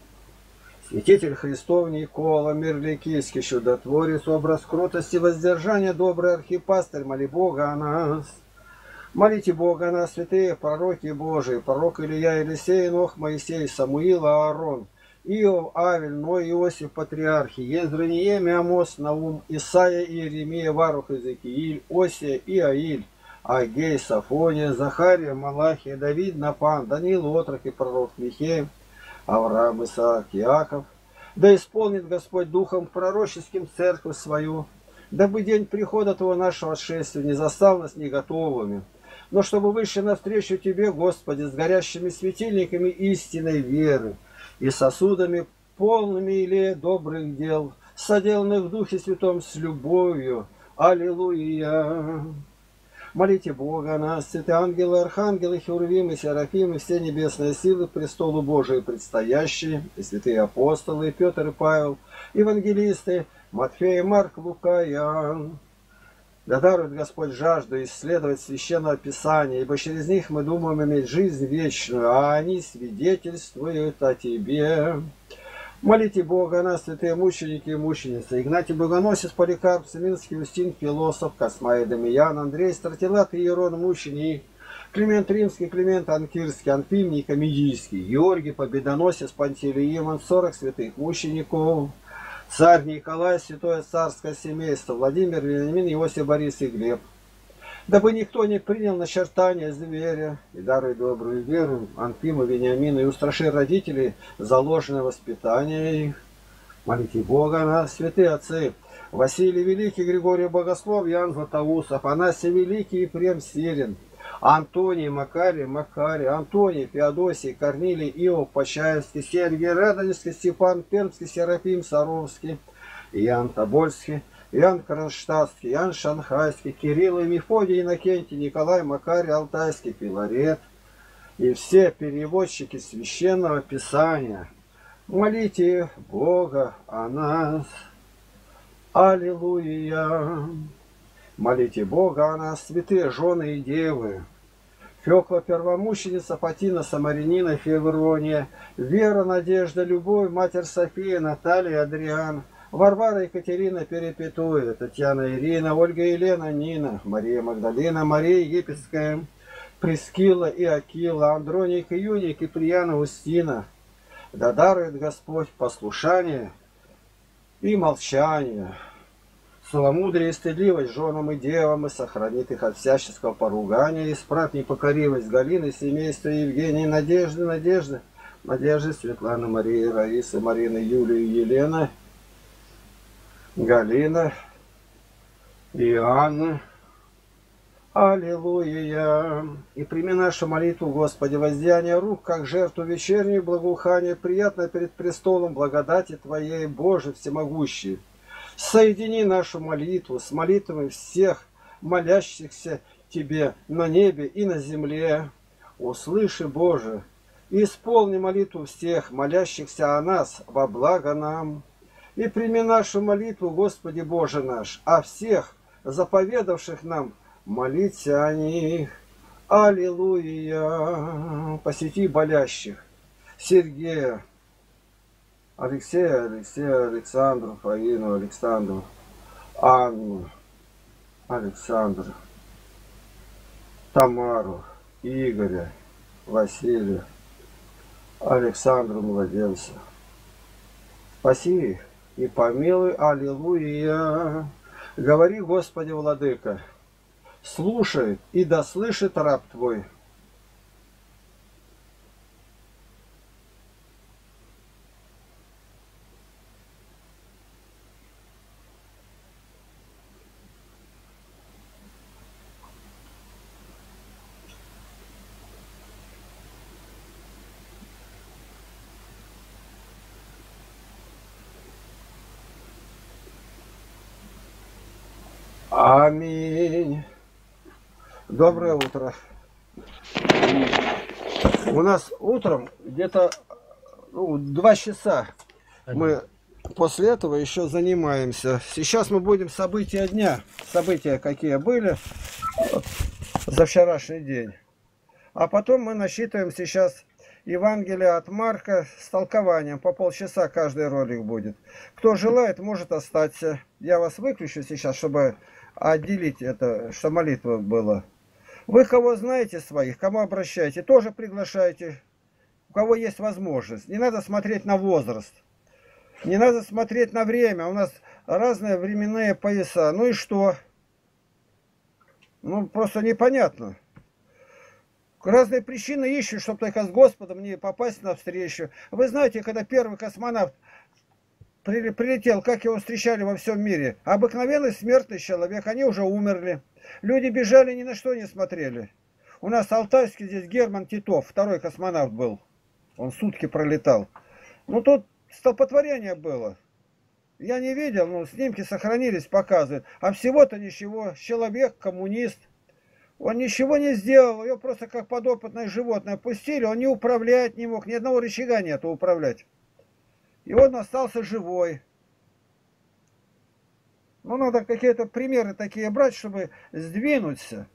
Святитель Христов Никола, Мирликийский чудотворец, образ кротости, воздержания, добрый архипастырь, моли Бога о нас. Молите Бога о нас, святые пророки Божии, пророк Илья, Елисей, Нох, Моисей, Самуил, Аарон, Иов, Авель, Ной, Иосиф, Патриархи, Ездра, Неемия, Амос, Наум, Исаия, Иеремия, Варух, Иезекииль, Осия, Иаиль, Агей, Сафония, Захария, Малахия, Давид, Напан, Даниил, Отрок и пророк Михеев, Авраам, Исаак, Иаков. Да исполнит Господь духом пророческим церковь свою, дабы день прихода Твоего нашего отшествия не застал нас не готовыми, но чтобы вышли навстречу Тебе, Господи, с горящими светильниками истинной веры и сосудами полными или добрых дел, соделанных в Духе Святом с любовью. Аллилуйя! Молите Бога о нас, святые ангелы, архангелы, херувимы, серафимы, все небесные силы, престолу Божию предстоящие, и святые апостолы, и Петр и Павел, евангелисты, Матфей, Марк, Лука, Иоанн. Да дарует Господь жажду исследовать Священное Писание, ибо через них мы думаем иметь жизнь вечную, а они свидетельствуют о Тебе. Молите Бога о нас, святые мученики и мученицы, Игнатий Богоносец, Поликарп, Семинский, Устин, Философ, Космай, Дамиян, Андрей, Стратилат, Иерон, Мученик, Климент Римский, Климент Анкирский, Анфимий, Комедийский, Георгий, Победоносец, Пантелеимон, сорок святых мучеников, царь Николай, святое царское семейство, Владимир, Вениамин, Иосиф, Борис и Глеб. Дабы никто не принял начертания зверя, и даруй добрую веру Анфиму, Вениамину, и устраши родителей заложенное воспитание их. Молите Бога о нас, святые отцы, Василий Великий, Григорий Богослов, Иоанн Златоуст, Афанасий Великий, Ефрем Сирин, Антоний, Макарий, Макарий, Антоний, Феодосий, Корнилий, Иов, Почаевский, Сергий Радонежский, Степан Пермский, Серафим Саровский, Иоанн Тобольский, Иоанн Кронштадтский, Иоанн Шанхайский, Кирилл и Мефодий, Иннокентий, Николай, Макарий, Алтайский, Филарет и все переводчики Священного Писания. Молите Бога о нас. Аллилуйя! Молите Бога о нас, святые жены и девы. Фёкла Первомученица, Фатина Самарянина, Феврония, Вера, Надежда, Любовь, Матерь София, Наталья, Адриан, Варвара Екатерина Перепетуя, Татьяна Ирина, Ольга Елена Нина, Мария Магдалина, Мария Египетская, Прескила и Акила, Андроник и Юник, и Прияна Устина. Да дарует Господь послушание и молчание, целомудрие и стыдливость женам и девам, и сохранит их от всяческого поругания, и исправь непокоривость Галины, семейства Евгении, Надежды, Надежды, Надежды, Светланы, Марии, Раисы, Марины, Юлии, Елены, Галина, Иоанна. Аллилуйя! И прими нашу молитву, Господи, воздеяние рук, как жертву вечернюю благоухание, приятно перед престолом благодати Твоей, Боже всемогущий. Соедини нашу молитву с молитвами всех молящихся Тебе на небе и на земле. Услыши, Боже, и исполни молитву всех молящихся о нас во благо нам. И прими нашу молитву, Господи Боже наш, о всех заповедавших нам молиться о них. Аллилуйя! Посети болящих. Сергея, Алексея, Алексея, Александру, Фаину, Александру, Анну, Александру, Тамару, Игоря, Василия, Александру младенца. Спаси их и помилуй. Аллилуйя! Говори, Господи, Владыка, слушай и да слышит раб Твой. Аминь. Доброе утро. У нас утром где-то ну, два часа мы после этого еще занимаемся. Сейчас мы будем события дня. События какие были за вчерашний день. А потом мы насчитываем сейчас Евангелие от Марка с толкованием. По полчаса каждый ролик будет. Кто желает, может остаться. Я вас выключу сейчас, чтобы отделить это, что молитва была. Вы кого знаете своих, кому обращаете, тоже приглашайте. У кого есть возможность. Не надо смотреть на возраст. Не надо смотреть на время. У нас разные временные пояса. Ну и что? Ну, просто непонятно. Разные причины ищут, чтобы только с Господом не попасть навстречу. Вы знаете, когда первый космонавт прилетел, как его встречали во всем мире? Обыкновенный смертный человек, они уже умерли. Люди бежали, ни на что не смотрели. У нас Алтайский здесь Герман Титов, второй космонавт был. Он сутки пролетал. Ну тут столпотворение было. Я не видел, но снимки сохранились, показывают. А всего-то ничего. Человек, коммунист. Он ничего не сделал, его просто как подопытное животное пустили, он не управлять не мог, ни одного рычага нету управлять. И он остался живой. Ну, надо какие-то примеры такие брать, чтобы сдвинуться.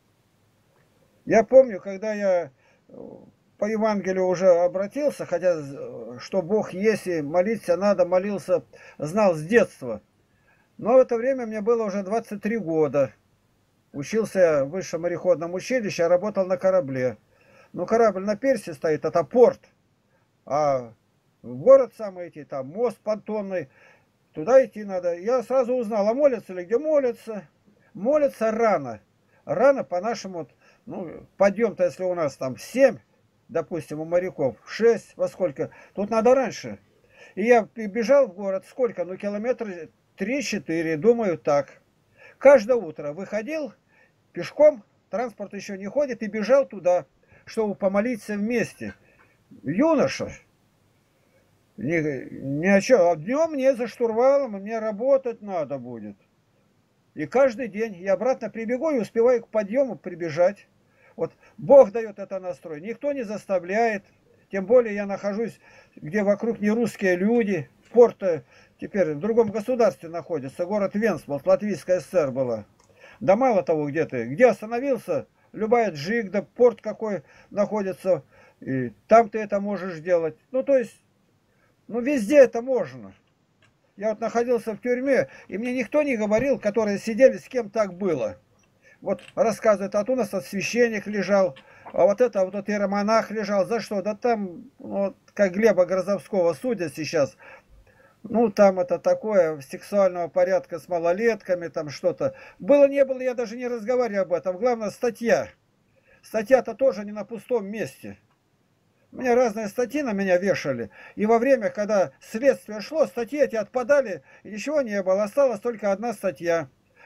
Я помню, когда я по Евангелию уже обратился, хотя, что Бог есть и молиться надо, молился, знал с детства. Но в это время мне было уже двадцать три года. Учился я в высшем мореходном училище, а работал на корабле. Ну, корабль на пирсе стоит, это порт. А в город сам идти, там мост понтонный, туда идти надо. Я сразу узнал, а молятся ли, где молятся. Молятся рано. Рано по-нашему, ну, подъем-то, если у нас там семь, допустим, у моряков, шесть, во сколько, тут надо раньше. И я бежал в город, сколько, ну, километры три-четыре, думаю, так. Каждое утро выходил пешком, транспорт еще не ходит, и бежал туда, чтобы помолиться вместе. Юноша, ни, ни о чем, а днем мне за штурвалом, мне работать надо будет. И каждый день я обратно прибегу и успеваю к подъему прибежать. Вот Бог дает это настрой, никто не заставляет. Тем более я нахожусь, где вокруг не русские люди. Порт теперь в другом государстве находится, город Венспилс, Латвийская ССР была. Да мало того, где ты, где остановился, любая джигда, порт какой находится, и там ты это можешь делать. Ну, то есть, ну, везде это можно. Я вот находился в тюрьме, и мне никто не говорил, которые сидели, с кем так было. Вот рассказывают, а тут у нас вот священник лежал, а вот это вот иеромонах лежал. За что? Да там, вот, как Глеба Грозовского судят сейчас. Ну, там это такое, сексуального порядка с малолетками, там что-то. Было, не было, я даже не разговариваю об этом. Главное, статья. Статья-то тоже не на пустом месте. У меня разные статьи на меня вешали. И во время, когда следствие шло, статьи эти отпадали, и ничего не было. Осталась только одна статья.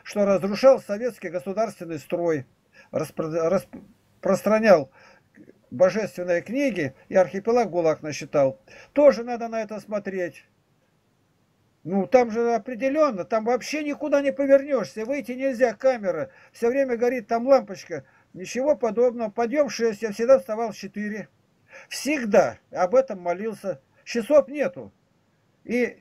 что разрушал советский государственный строй, распро распространял божественные книги и архипелаг ГУЛАГ насчитал. Тоже надо на это смотреть. Ну, там же определенно, там вообще никуда не повернешься, выйти нельзя, камера, все время горит там лампочка. Ничего подобного. Подъем в шесть, я всегда вставал в четыре. Всегда об этом молился. Часов нету. И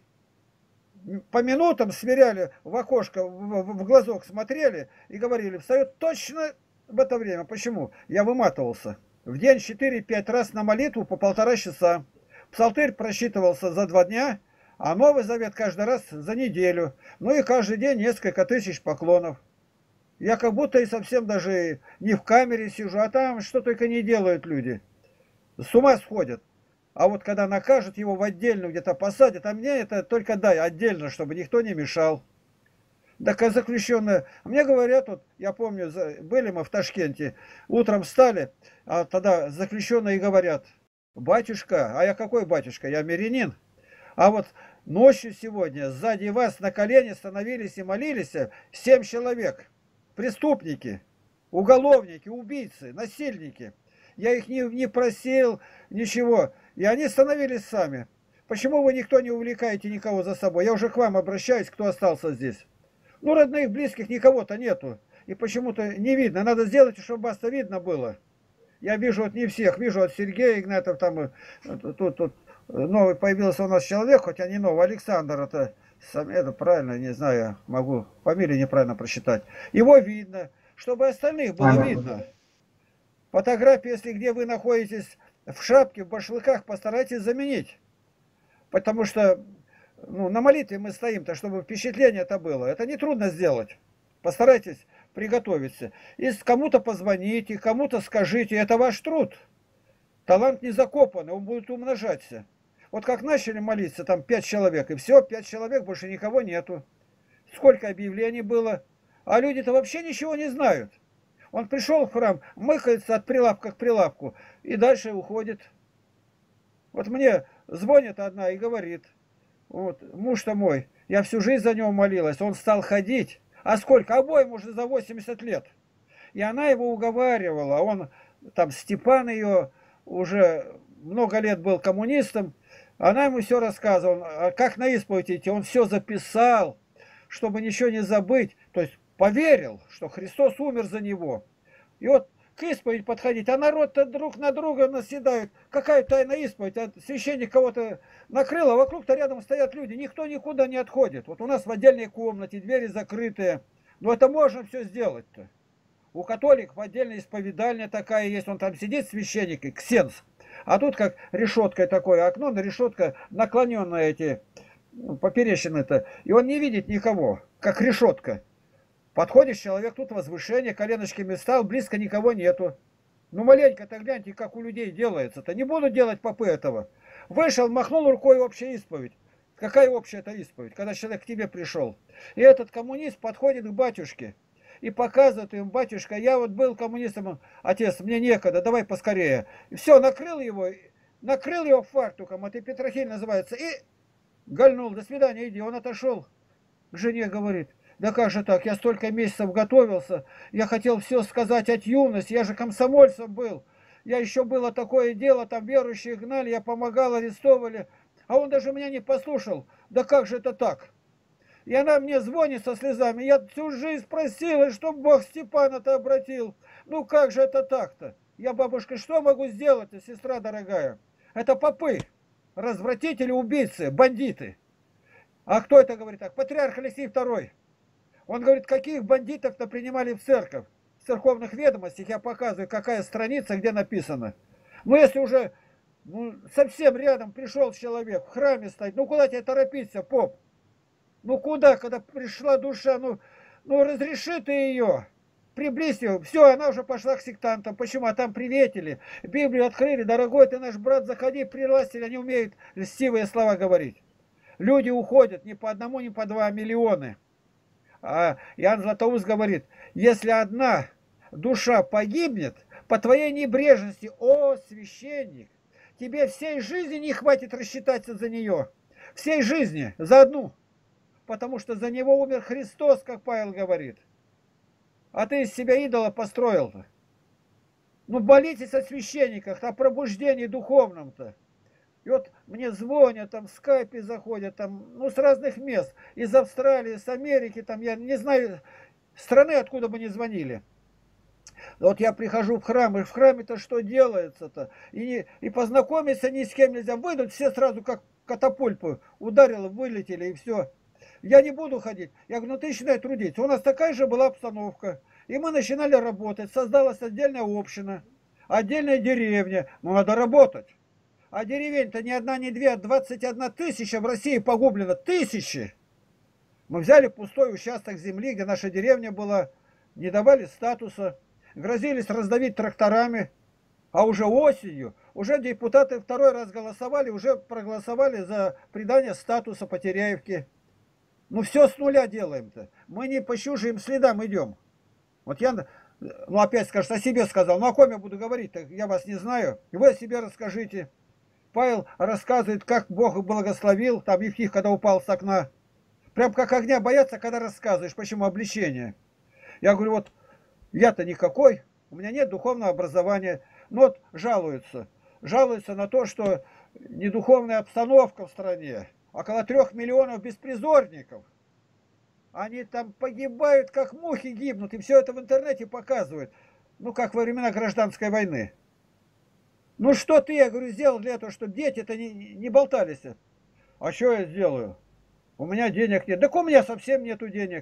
по минутам сверяли в окошко, в, в глазок смотрели и говорили, встает точно в это время. Почему? Я выматывался. В день четыре-пять раз на молитву по полтора часа. Псалтырь просчитывался за два дня, а Новый Завет каждый раз за неделю. Ну и каждый день несколько тысяч поклонов. Я как будто и совсем даже не в камере сижу, а там что только не делают люди. С ума сходят. А вот когда накажут его в отдельную где-то посадят, а мне это только дай отдельно, чтобы никто не мешал. Так а заключенные, мне говорят, вот я помню, были мы в Ташкенте, утром встали, а тогда заключенные говорят, батюшка, а я какой батюшка, я мирянин. А вот ночью сегодня сзади вас на колени становились и молились семь человек. Преступники, уголовники, убийцы, насильники. Я их не, не просил, ничего. И они становились сами. Почему вы никто не увлекаете никого за собой? Я уже к вам обращаюсь, кто остался здесь. Ну, родных, близких никого-то нету. И почему-то не видно. Надо сделать, чтобы вас-то видно было. Я вижу вот не всех. Вижу от Сергея Игнатов, там тут, тут новый появился у нас человек, хотя не новый, Александр, это... Это правильно, не знаю, могу фамилию неправильно прочитать. Его видно, чтобы остальных было ага. видно. Фотографии, если где вы находитесь в шапке, в башлыках, постарайтесь заменить. Потому что ну, на молитве мы стоим-то, чтобы впечатление это было. Это нетрудно сделать. Постарайтесь приготовиться. И кому-то позвоните, кому-то скажите. Это ваш труд. Талант не закопанный, он будет умножаться. Вот как начали молиться, там пять человек, и все, пять человек, больше никого нету. Сколько объявлений было. А люди-то вообще ничего не знают. Он пришел в храм, мыкается от прилавка к прилавку, и дальше уходит. Вот мне звонит одна и говорит, вот, муж-то мой, я всю жизнь за него молилась, он стал ходить. А сколько? Обоим уже за восемьдесят лет. И она его уговаривала, он, там, Степан ее, уже много лет был коммунистом, она ему все рассказывала, как на исповедь идти, он все записал, чтобы ничего не забыть, то есть поверил, что Христос умер за него. И вот к исповеди подходить, а народ-то друг на друга наседают, какая тайная исповедь, а священник кого-то накрыл, а вокруг-то рядом стоят люди, никто никуда не отходит. Вот у нас в отдельной комнате, двери закрытые, но это можно все сделать-то. У католиков отдельная исповедальня такая есть, он там сидит, священник, и ксенс. А тут как решеткой такое окно, на решетка наклоненная эти, ну, поперечины-то. И он не видит никого, как решетка. Подходишь, человек, тут возвышение, коленочками встал, близко никого нету. Ну маленько-то гляньте, как у людей делается-то. Не буду делать попы этого. Вышел, махнул рукой, общая исповедь. Какая общая это исповедь, когда человек к тебе пришел? И этот коммунист подходит к батюшке. И показывает им, батюшка, я вот был коммунистом, отец, мне некогда, давай поскорее. И все, накрыл его, накрыл его фартуком, это Петрохиль называется, и гольнул, до свидания, иди. Он отошел к жене, говорит, да как же так, я столько месяцев готовился, я хотел все сказать от юности, я же комсомольцем был, я еще было такое дело, там верующие гнали, я помогал, арестовывали, а он даже меня не послушал, да как же это так? И она мне звонит со слезами. Я всю жизнь просила, чтобы Бог Степана-то обратил. Ну как же это так-то? Я, бабушка, что могу сделать-то, сестра дорогая? Это попы, развратители, убийцы, бандиты. А кто это говорит так? Патриарх Алексей второй. Он говорит, каких бандитов-то принимали в церковь? В церковных ведомостях я показываю, какая страница, где написано. Ну если уже ну, совсем рядом пришел человек, в храме стоит, ну куда тебе торопиться, поп? Ну куда, когда пришла душа, ну, ну разреши ты ее, приблизь ее. Все, она уже пошла к сектантам. Почему? А там приветили, Библию открыли. Дорогой ты наш брат, заходи, приластили. Они умеют льстивые слова говорить. Люди уходят не по одному, не по два, миллионы. А Иоанн Златоуст говорит, если одна душа погибнет по твоей небрежности, о, священник, тебе всей жизни не хватит рассчитаться за нее. Всей жизни, за одну. потому что за него умер Христос, как Павел говорит. А ты из себя идола построил-то. Ну, молитесь о священниках, о пробуждении духовном-то. И вот мне звонят, там в скайпе заходят, там, ну, с разных мест. Из Австралии, с Америки, там, я не знаю, страны, откуда бы не звонили. Вот я прихожу в храм, и в храме-то что делается-то? И, не, и познакомиться ни с кем нельзя. Выйдут все сразу, как катапульту. Ударило, вылетели, и все. Я не буду ходить. Я говорю, ну ты начинай трудиться. У нас такая же была обстановка. И мы начинали работать. Создалась отдельная община, отдельная деревня. Ну, надо работать. А деревень-то не одна, не две, а двадцать одна тысяча в России погублено. Тысячи! Мы взяли пустой участок земли, где наша деревня была, не давали статуса, грозились раздавить тракторами. А уже осенью, уже депутаты второй раз голосовали, уже проголосовали за придание статуса Потеряевки. Ну все с нуля делаем-то. Мы не по чужим следам идем. Вот я, ну опять скажешь, о себе сказал. Ну о ком я буду говорить-то? Я вас не знаю. И вы о себе расскажите. Павел рассказывает, как Бог благословил, там Евтих, когда упал с окна. Прям как огня боятся, когда рассказываешь. Почему? Обличение. Я говорю, вот я-то никакой, у меня нет духовного образования. Но вот жалуются. Жалуются на то, что недуховная обстановка в стране. Около трех миллионов беспризорников. Они там погибают, как мухи гибнут. И все это в интернете показывают. Ну, как во времена гражданской войны. Ну, что ты, я говорю, сделал для этого, чтобы дети-то не, не болтались? А что я сделаю? У меня денег нет. Так у меня совсем нету денег.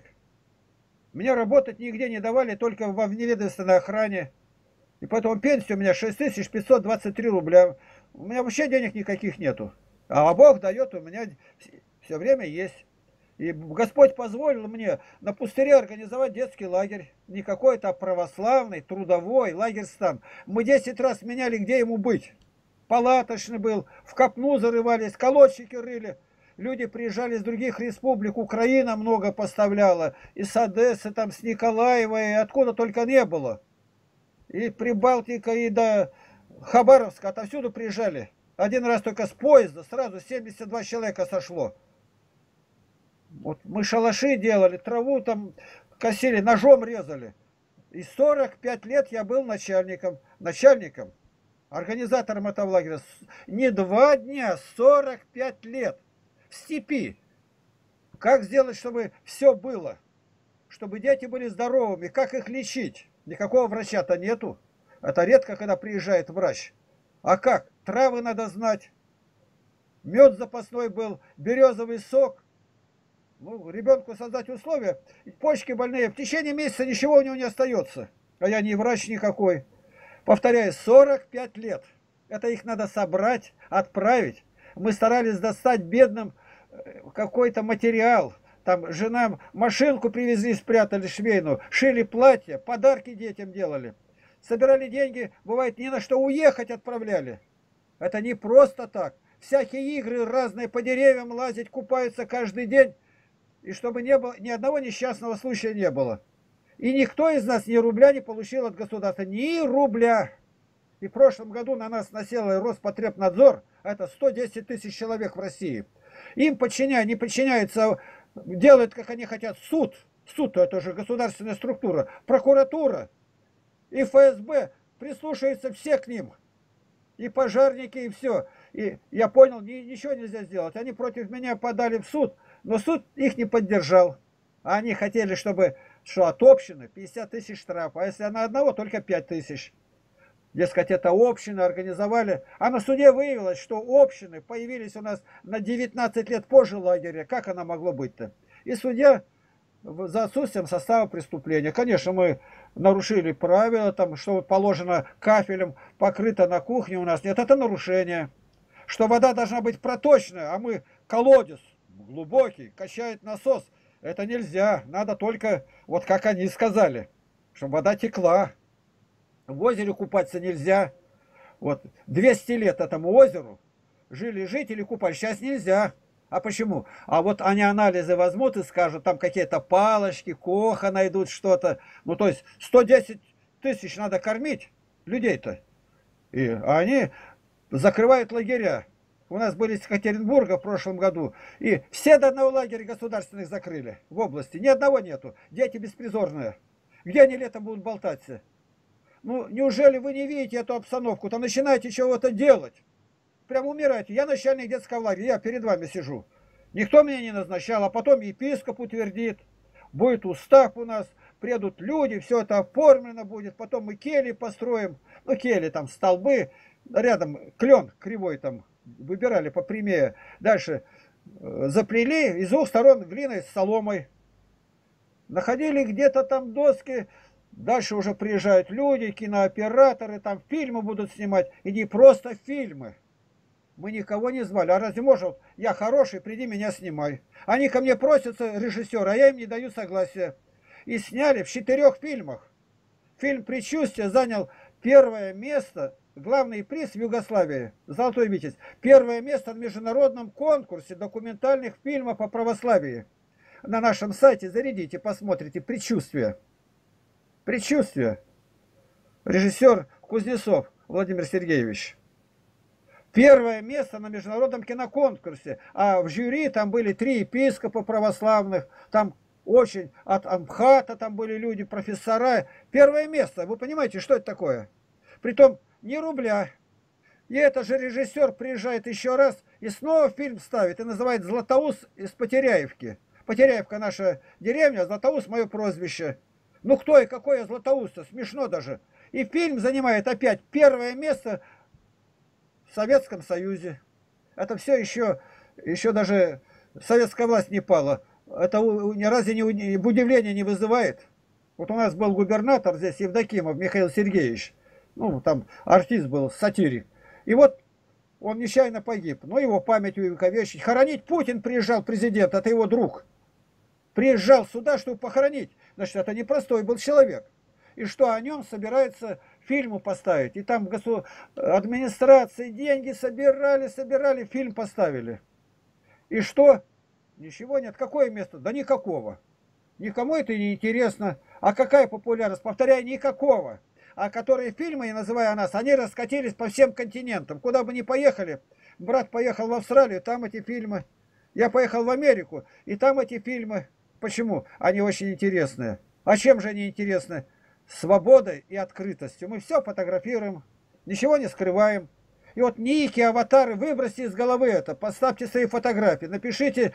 Мне работать нигде не давали, только во вневедомственной охране. И поэтому пенсия у меня шесть тысяч пятьсот двадцать три рубля. У меня вообще денег никаких нету. А Бог дает, у меня все время есть. И Господь позволил мне на пустыре организовать детский лагерь. Не какой-то православный, трудовой лагерь-стан. Мы десять раз меняли, где ему быть. Палаточный был, в копну зарывались, колодчики рыли. Люди приезжали из других республик, Украина много поставляла. И с Одессы, там, с Николаева, и откуда только не было. И Прибалтика, и до Хабаровска, отовсюду приезжали. Один раз только с поезда сразу семьдесят два человека сошло. Вот мы шалаши делали, траву там косили, ножом резали. И сорок пять лет я был начальником, начальником, организатором этого лагеря. Не два дня, сорок пять лет. В степи. Как сделать, чтобы все было? Чтобы дети были здоровыми, как их лечить? Никакого врача-то нету. Это редко, когда приезжает врач. А как? Травы надо знать. Мед запасной был, березовый сок. Ну, ребенку создать условия. Почки больные. В течение месяца ничего у него не остается. А я не врач никакой. Повторяю, сорок пять лет. Это их надо собрать, отправить. Мы старались достать бедным какой-то материал. Там женам машинку привезли, спрятали швейную. Шили платья, подарки детям делали. Собирали деньги, бывает, ни на что уехать отправляли. Это не просто так. Всякие игры разные, по деревьям лазить, купаются каждый день. И чтобы не было, ни одного несчастного случая не было. И никто из нас ни рубля не получил от государства. Ни рубля. И в прошлом году на нас насел Роспотребнадзор. Это сто десять тысяч человек в России. Им подчиняют, не подчиняются, делают, как они хотят, суд. Суд, это же государственная структура. Прокуратура. И эф эс бэ. Прислушиваются все к ним. И пожарники, и все. И я понял, ни, ничего нельзя сделать. Они против меня подали в суд. Но суд их не поддержал. А они хотели, чтобы, что от общины пятьдесят тысяч штрафа. А если на одного, только пять тысяч. Дескать, это общины организовали. А на суде выявилось, что общины появились у нас на девятнадцать лет позже лагеря. Как оно могло быть-то? И судья за отсутствием состава преступления. Конечно, мы нарушили правила, там, что положено кафелем, покрыто на кухне у нас. Нет, это нарушение. Что вода должна быть проточная, а мы колодец глубокий, качает насос. Это нельзя. Надо только, вот как они сказали, чтобы вода текла. В озере купаться нельзя. Вот двести лет этому озеру жили жители, купались. Сейчас нельзя. А почему? А вот они анализы возьмут и скажут, там какие-то палочки, коха найдут, что-то. Ну, то есть сто десять тысяч надо кормить людей-то. И они закрывают лагеря. У нас были из Екатеринбурга в прошлом году, и все до одного лагеря государственных закрыли в области. Ни одного нету. Дети беспризорные. Где они летом будут болтаться? Ну, неужели вы не видите эту обстановку? Там начинаете чего-то делать. Прям умираете. Я начальник детского лагеря, я перед вами сижу. Никто меня не назначал, а потом епископ утвердит. Будет устав у нас, приедут люди, все это оформлено будет. Потом мы кельи построим. Ну, кельи там, столбы. Рядом клен кривой там выбирали попрямее. Дальше э, заплели из двух сторон глиной с соломой. Находили где-то там доски. Дальше уже приезжают люди, кинооператоры, там фильмы будут снимать. И не просто фильмы. Мы никого не звали. А разве может, я хороший, приди меня снимай. Они ко мне просятся, режиссеры, а я им не даю согласия. И сняли в четырех фильмах. Фильм «Предчувствие» занял первое место, главный приз в Югославии, «Золотой Витязь». Первое место в международном конкурсе документальных фильмов о православии. На нашем сайте зарядите, посмотрите «Предчувствие». «Предчувствие». Режиссер Кузнецов Владимир Сергеевич. Первое место на международном киноконкурсе. А в жюри там были три епископа православных, там очень от Амхата там были люди, профессора. Первое место. Вы понимаете, что это такое? Притом ни рубля. И этот же режиссер приезжает еще раз и снова фильм ставит и называет «Златоуст» из Потеряевки. Потеряевка наша деревня, Златоуст мое прозвище. Ну кто и какое Златоуст? Смешно даже. И фильм занимает опять первое место в Советском Союзе. Это все еще, еще даже советская власть не пала. Это ни разу не удивления не вызывает. Вот у нас был губернатор здесь, Евдокимов Михаил Сергеевич. Ну, там артист был, сатирик. И вот он нечаянно погиб. Но его память увековечить. Хоронить Путин приезжал, президент, это его друг. Приезжал сюда, чтобы похоронить. Значит, это непростой был человек. И что о нем собирается фильму поставить. И там госу... администрации деньги собирали, собирали, фильм поставили. И что? Ничего нет. Какое место? Да никакого. Никому это не интересно. А какая популярность? Повторяю, никакого. А которые фильмы, я называю о нас, они раскатились по всем континентам. Куда бы ни поехали. Брат поехал в Австралию, там эти фильмы. Я поехал в Америку, и там эти фильмы. Почему? Они очень интересные. А чем же они интересны? Свободой и открытостью. Мы все фотографируем, ничего не скрываем. И вот ники, аватары, выбросьте из головы это, поставьте свои фотографии, напишите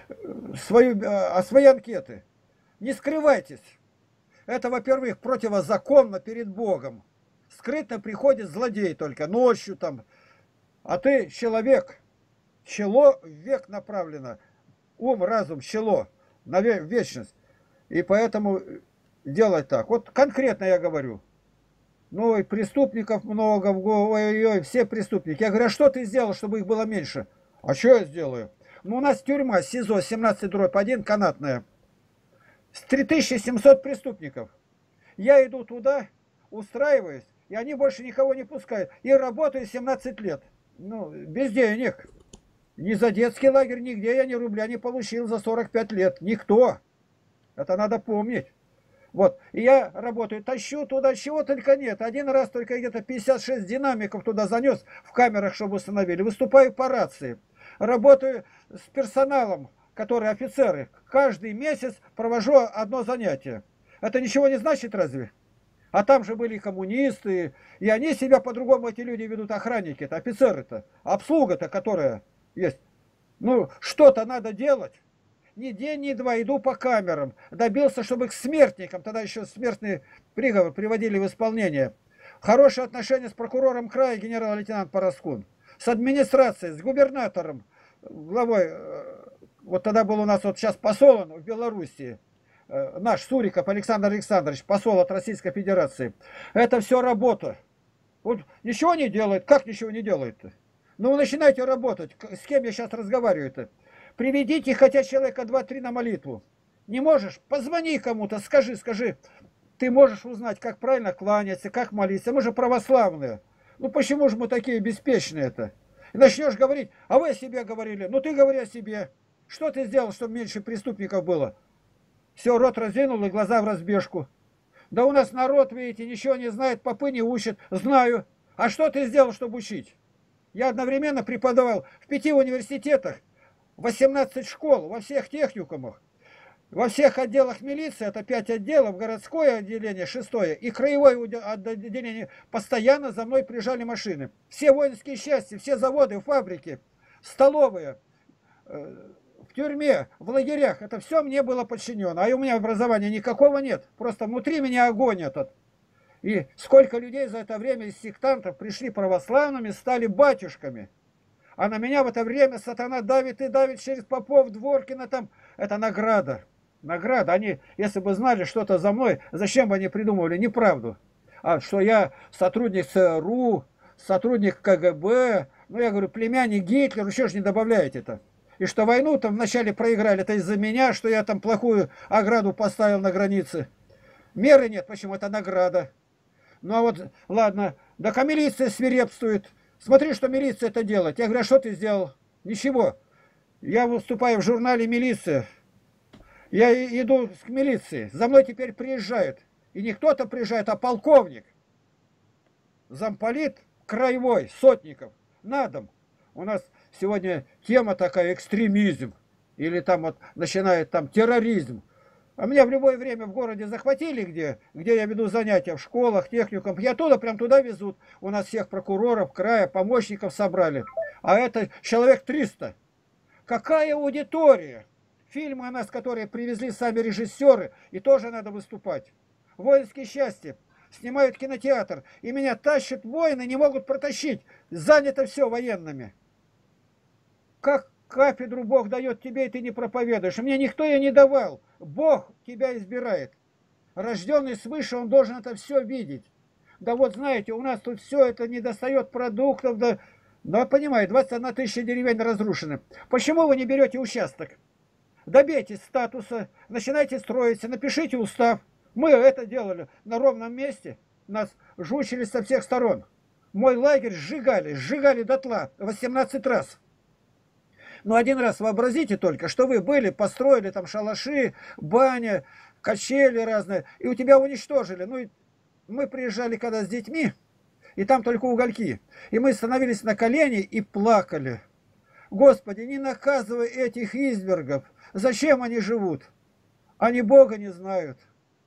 свою, а, свои анкеты. Не скрывайтесь. Это, во-первых, противозаконно перед Богом. Скрытно приходит злодей только ночью там. А ты человек. Чело в век направлено. Ум, разум, чело. На вечность. И поэтому делать так. Вот конкретно я говорю. Ну и преступников много. Ой-ой-ой, все преступники. Я говорю, а что ты сделал, чтобы их было меньше? А что я сделаю? Ну у нас тюрьма, СИЗО семнадцать дробь один, канатная. С три тысячи семьсот преступников. Я иду туда, устраиваюсь, и они больше никого не пускают. И работаю семнадцать лет. Ну, без денег. Ни за детский лагерь, нигде я ни рубля не получил за сорок пять лет. Никто. Это надо помнить. Вот. И я работаю, тащу туда, чего только нет. Один раз только где-то пятьдесят шесть динамиков туда занес в камерах, чтобы установили. Выступаю по рации. Работаю с персоналом, которые офицеры. Каждый месяц провожу одно занятие. Это ничего не значит разве? А там же были коммунисты, и они себя по-другому, эти люди ведут, охранники-то, офицеры-то, обслуга-то, которая есть. Ну, что-то надо делать. Ни день, ни два иду по камерам. Добился, чтобы к смертникам, тогда еще смертный приговор приводили в исполнение. Хорошие отношения с прокурором края, генерал-лейтенант Параскун. С администрацией, с губернатором, главой. Вот тогда был у нас вот сейчас посол он в Белоруссии. Наш Суриков Александр Александрович, посол от Российской Федерации. Это все работа. Вот ничего не делает. Как ничего не делает-то? Ну вы начинаете работать. С кем я сейчас разговариваю-то? Приведите хотя человека два-три на молитву. Не можешь? Позвони кому-то, скажи, скажи. Ты можешь узнать, как правильно кланяться, как молиться. Мы же православные. Ну почему же мы такие беспечные-то? И начнешь говорить, а вы о себе говорили. Ну ты говори о себе. Что ты сделал, чтобы меньше преступников было? Все, рот раздвинул и глаза в разбежку. Да у нас народ, видите, ничего не знает, попы не учат. Знаю. А что ты сделал, чтобы учить? Я одновременно преподавал в пяти университетах, восемнадцати школ, во всех техникумах, во всех отделах милиции, это пять отделов, городское отделение шестое и краевое отделение, постоянно за мной приезжали машины. Все воинские части, все заводы, фабрики, столовые, в тюрьме, в лагерях, это все мне было подчинено. А у меня образования никакого нет, просто внутри меня огонь этот. И сколько людей за это время из сектантов пришли православными, стали батюшками. А на меня в это время сатана давит и давит через попов, Дворкина там. Это награда. Награда. Они, если бы знали что-то за мной, зачем бы они придумывали неправду? А что я сотрудник ЦРУ, сотрудник КГБ, ну я говорю, племянник Гитлера, еще же не добавляете-то. И что войну там вначале проиграли, это из-за меня, что я там плохую ограду поставил на границе. Меры нет, почему? Это награда. Ну а вот, ладно, да а милиция свирепствует. Смотри, что милиция это делает. Я говорю, а что ты сделал? Ничего. Я выступаю в журнале «Милиция». Я иду к милиции. За мной теперь приезжают. И не кто-то приезжает, а полковник. Замполит краевой, Сотников. На дом. У нас сегодня тема такая экстремизм. Или там вот начинает там терроризм. А меня в любое время в городе захватили, где, где я веду занятия в школах, техникумах. Я туда, прям туда везут. У нас всех прокуроров края, помощников собрали. А это человек триста. Какая аудитория? Фильмы о нас, которые привезли сами режиссеры, и тоже надо выступать. Воинские части снимают кинотеатр, и меня тащат воины, не могут протащить. Занято все военными. Как кафедру Бог дает тебе, и ты не проповедуешь. Мне никто ее не давал. Бог тебя избирает. Рожденный свыше, он должен это все видеть. Да вот знаете, у нас тут все это не достает продуктов. Да, да понимаете, двадцать одна тысяча деревень разрушены. Почему вы не берете участок? Добейтесь статуса, начинайте строиться, напишите устав. Мы это делали на ровном месте. Нас жучили со всех сторон. Мой лагерь сжигали, сжигали дотла восемнадцать раз. Но один раз вообразите только, что вы были, построили там шалаши, баня, качели разные, и у тебя уничтожили. Ну, и мы приезжали когда с детьми, и там только угольки. И мы становились на колени и плакали. Господи, не наказывай этих извергов. Зачем они живут? Они Бога не знают.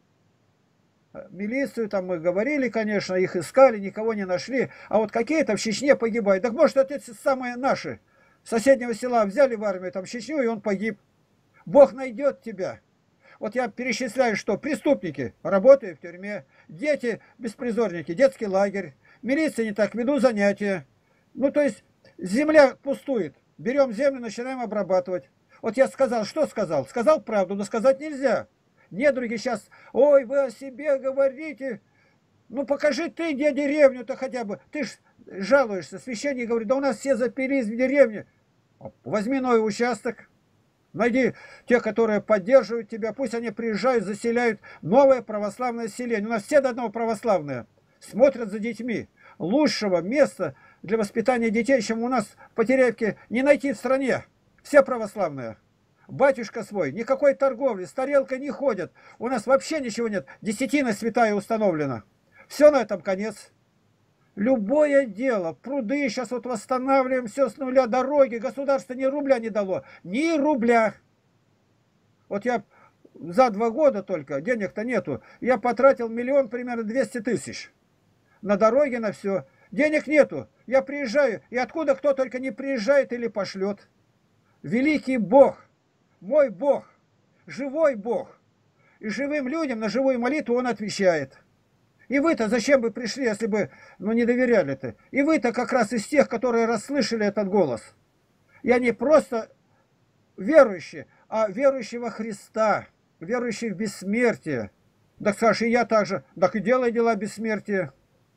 Милицию там мы говорили, конечно, их искали, никого не нашли. А вот какие-то в Чечне погибают. Так может, это самые наши. Соседнего села взяли в армию, там, Чечню, и он погиб. Бог найдет тебя. Вот я перечисляю, что преступники, работают в тюрьме, дети, беспризорники, детский лагерь, милиция не так, веду занятия. Ну, то есть, земля пустует. Берем землю, начинаем обрабатывать. Вот я сказал, что сказал? Сказал правду, но сказать нельзя. Недруги сейчас, ой, вы о себе говорите. Ну, покажи ты, где деревню-то хотя бы. Ты ж жалуешься, священник говорит, да у нас все запились в деревне. Возьми новый участок, найди тех, которые поддерживают тебя, пусть они приезжают, заселяют новое православное селение. У нас все до одного православные, смотрят за детьми. Лучшего места для воспитания детей, чем у нас в Потеряевке, не найти в стране. Все православные. Батюшка свой, никакой торговли, с тарелкой не ходят. У нас вообще ничего нет, десятина святая установлена. Все на этом конец. Любое дело, пруды сейчас вот восстанавливаем, все с нуля, дороги, государство ни рубля не дало, ни рубля. Вот я за два года только, денег-то нету, я потратил миллион, примерно двести тысяч. На дороге, на все. Денег нету, я приезжаю, и откуда кто только не приезжает или пошлет. Великий Бог, мой Бог, живой Бог. И живым людям на живую молитву Он отвечает. И вы-то зачем бы пришли, если бы, ну, не доверяли-то? И вы-то как раз из тех, которые расслышали этот голос. Я не просто верующий, а верующий во Христа, верующий в бессмертие. Так скажешь, и я также, так и делай дела бессмертия.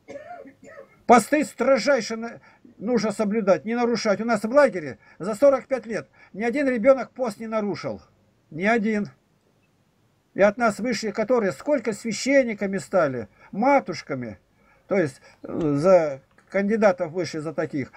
Посты строжайше нужно соблюдать, не нарушать. У нас в лагере за сорок пять лет ни один ребенок пост не нарушил. Ни один. И от нас вышли, которые сколько священниками стали, матушками, то есть за кандидатов вышли за таких.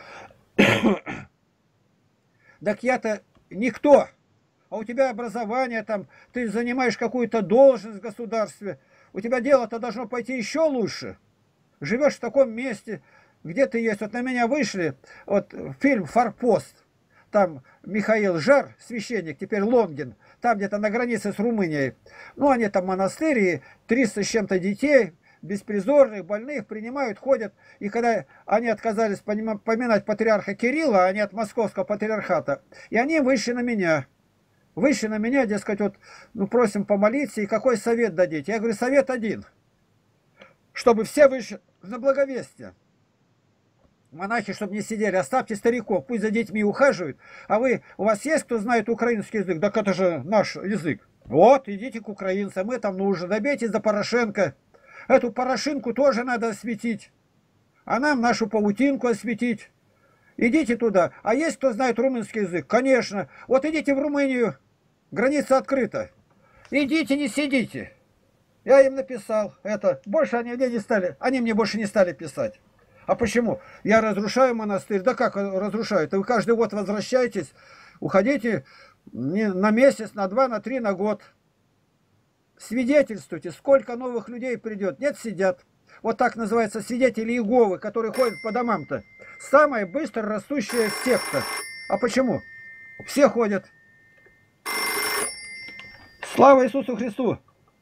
Так я-то никто, а у тебя образование там, ты занимаешь какую-то должность в государстве, у тебя дело-то должно пойти еще лучше. Живешь в таком месте, где ты есть. Вот на меня вышли, вот фильм «Форпост». Там Михаил Жар, священник, теперь Лонгин, там где-то на границе с Румынией. Ну, они там монастыри, триста с чем-то детей, беспризорных, больных принимают, ходят. И когда они отказались поминать патриарха Кирилла, они от московского патриархата, и они вышли на меня. Вышли на меня, дескать, вот, ну, просим помолиться, и какой совет дадите? Я говорю, совет один. Чтобы все вышли на благовестие. Монахи, чтобы не сидели, оставьте стариков, пусть за детьми ухаживают. А вы, у вас есть кто знает украинский язык? Так это же наш язык. Вот, идите к украинцам, мы там нужно. Добейтесь до Порошенко. Эту Порошинку тоже надо осветить. А нам нашу паутинку осветить. Идите туда. А есть кто знает румынский язык? Конечно. Вот идите в Румынию. Граница открыта. Идите, не сидите. Я им написал это. Больше они мне не стали. Они мне больше не стали писать. А почему? Я разрушаю монастырь. Да как разрушаю? Вы каждый год возвращаетесь, уходите на месяц, на два, на три, на год. Свидетельствуйте, сколько новых людей придет. Нет, сидят. Вот так называется свидетели Иеговы, которые ходят по домам-то. Самая быстро растущая секта. А почему? Все ходят. Слава Иисусу Христу!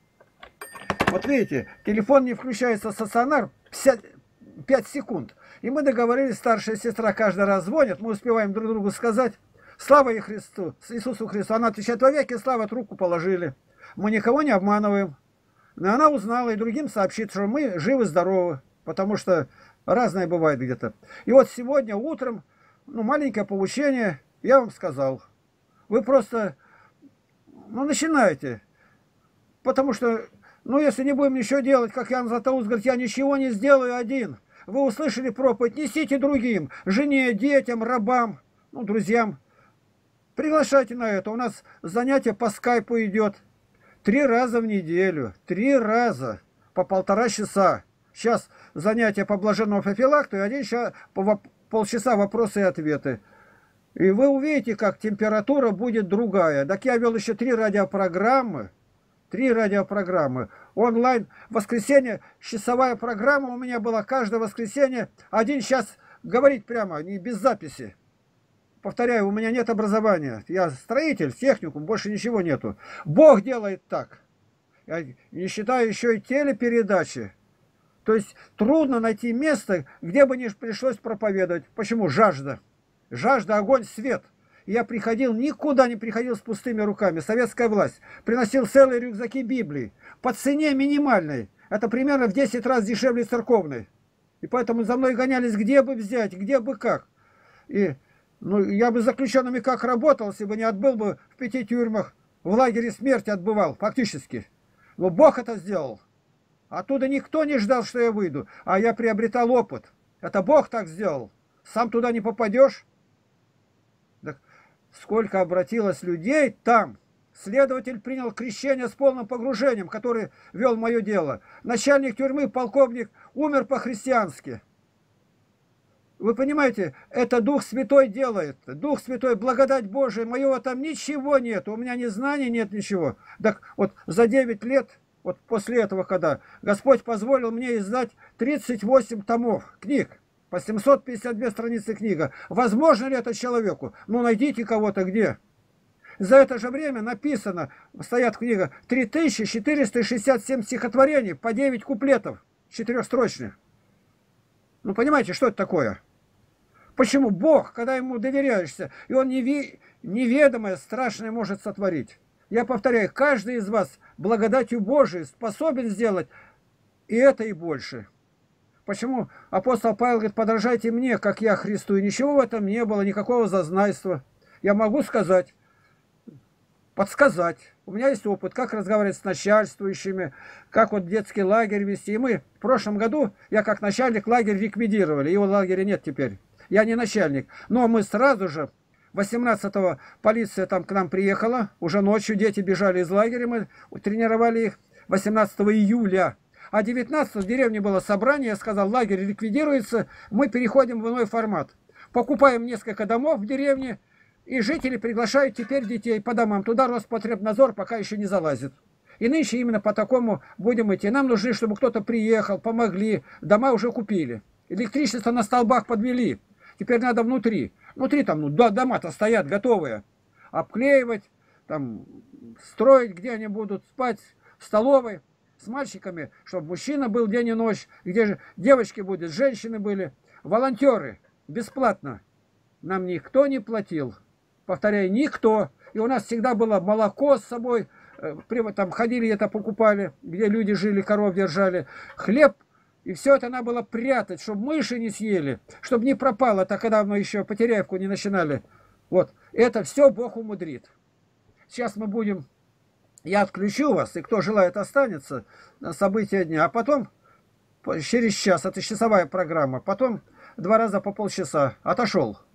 Вот видите, телефон не включается, стационар пятьдесят пять секунд. И мы договорились, старшая сестра каждый раз звонит, мы успеваем друг другу сказать слава Христу, Иисусу Христу. Она отвечает, во веки слава, трубку положили. Мы никого не обманываем. Но она узнала и другим сообщит, что мы живы-здоровы, потому что разное бывает где-то. И вот сегодня утром, ну, маленькое получение, я вам сказал. Вы просто, ну, начинаете. Потому что, ну, если не будем ничего делать, как Иоанн Златоуст говорит, я ничего не сделаю один. Вы услышали проповедь, несите другим, жене, детям, рабам, ну, друзьям. Приглашайте на это. У нас занятие по скайпу идет. Три раза в неделю. Три раза. По полтора часа. Сейчас занятия по блаженному профилакту, и один час, по полчаса вопросы и ответы. И вы увидите, как температура будет другая. Так я вел еще три радиопрограммы. Три радиопрограммы. Онлайн. В воскресенье часовая программа у меня была каждое воскресенье. Один час говорить прямо, не без записи. Повторяю, у меня нет образования. Я строитель, техникум, больше ничего нету. Бог делает так. Я не считаю еще и телепередачи. То есть трудно найти место, где бы не пришлось проповедовать. Почему? Жажда. Жажда, огонь, свет. Я приходил, никуда не приходил с пустыми руками. Советская власть. Приносил целые рюкзаки Библии. По цене минимальной. Это примерно в десять раз дешевле церковной. И поэтому за мной гонялись, где бы взять, где бы как. И... Ну, я бы с заключенными как работал, если бы не отбыл бы в пяти тюрьмах, в лагере смерти отбывал, фактически. Но Бог это сделал. Оттуда никто не ждал, что я выйду, а я приобретал опыт. Это Бог так сделал. Сам туда не попадешь. Так сколько обратилось людей там. Следователь принял крещение с полным погружением, который вел мое дело. Начальник тюрьмы, полковник, умер по-христиански. Вы понимаете, это Дух Святой делает. Дух Святой, благодать Божия, моего там ничего нет. У меня ни знаний нет, ничего. Так вот за девять лет, вот после этого, когда Господь позволил мне издать тридцать восемь томов книг, по семьсот пятьдесят две страницы книга. Возможно ли это человеку? Ну, найдите кого-то где. За это же время написано, стоят в книгах, три тысячи четыреста шестьдесят семь стихотворений по девять куплетов четырехстрочных. Ну, понимаете, что это такое? Почему Бог, когда ему доверяешься, и он неви... неведомое, страшное может сотворить? Я повторяю, каждый из вас благодатью Божией способен сделать и это, и больше. Почему апостол Павел говорит, подражайте мне, как я Христу, и ничего в этом не было, никакого зазнайства. Я могу сказать, подсказать. У меня есть опыт, как разговаривать с начальствующими, как вот детский лагерь вести. И мы в прошлом году, я как начальник лагерь ликвидировали, его лагеря нет теперь. Я не начальник. Но мы сразу же, восемнадцатого полиция там к нам приехала, уже ночью дети бежали из лагеря, мы тренировали их восемнадцатого июля. А девятнадцатого в деревне было собрание, я сказал, лагерь ликвидируется, мы переходим в иной формат. Покупаем несколько домов в деревне, и жители приглашают теперь детей по домам. Туда Роспотребнадзор пока еще не залазит. И нынче именно по такому будем идти. Нам нужны, чтобы кто-то приехал, помогли, дома уже купили. Электричество на столбах подвели. Теперь надо внутри. Внутри там, ну, да, дома-то стоят готовые. Обклеивать, там, строить, где они будут спать, в столовой с мальчиками, чтобы мужчина был день и ночь, где же девочки будут, женщины были, волонтеры, бесплатно. Нам никто не платил. Повторяю, никто. И у нас всегда было молоко с собой, там ходили, это покупали, где люди жили, коров держали, хлеб. И все это надо было прятать, чтобы мыши не съели, чтобы не пропало, так когда мы еще Потеряевку не начинали. Вот, это все Бог умудрит. Сейчас мы будем, я отключу вас, и кто желает останется на события дня, а потом через час, это часовая программа, потом два раза по полчаса отошел.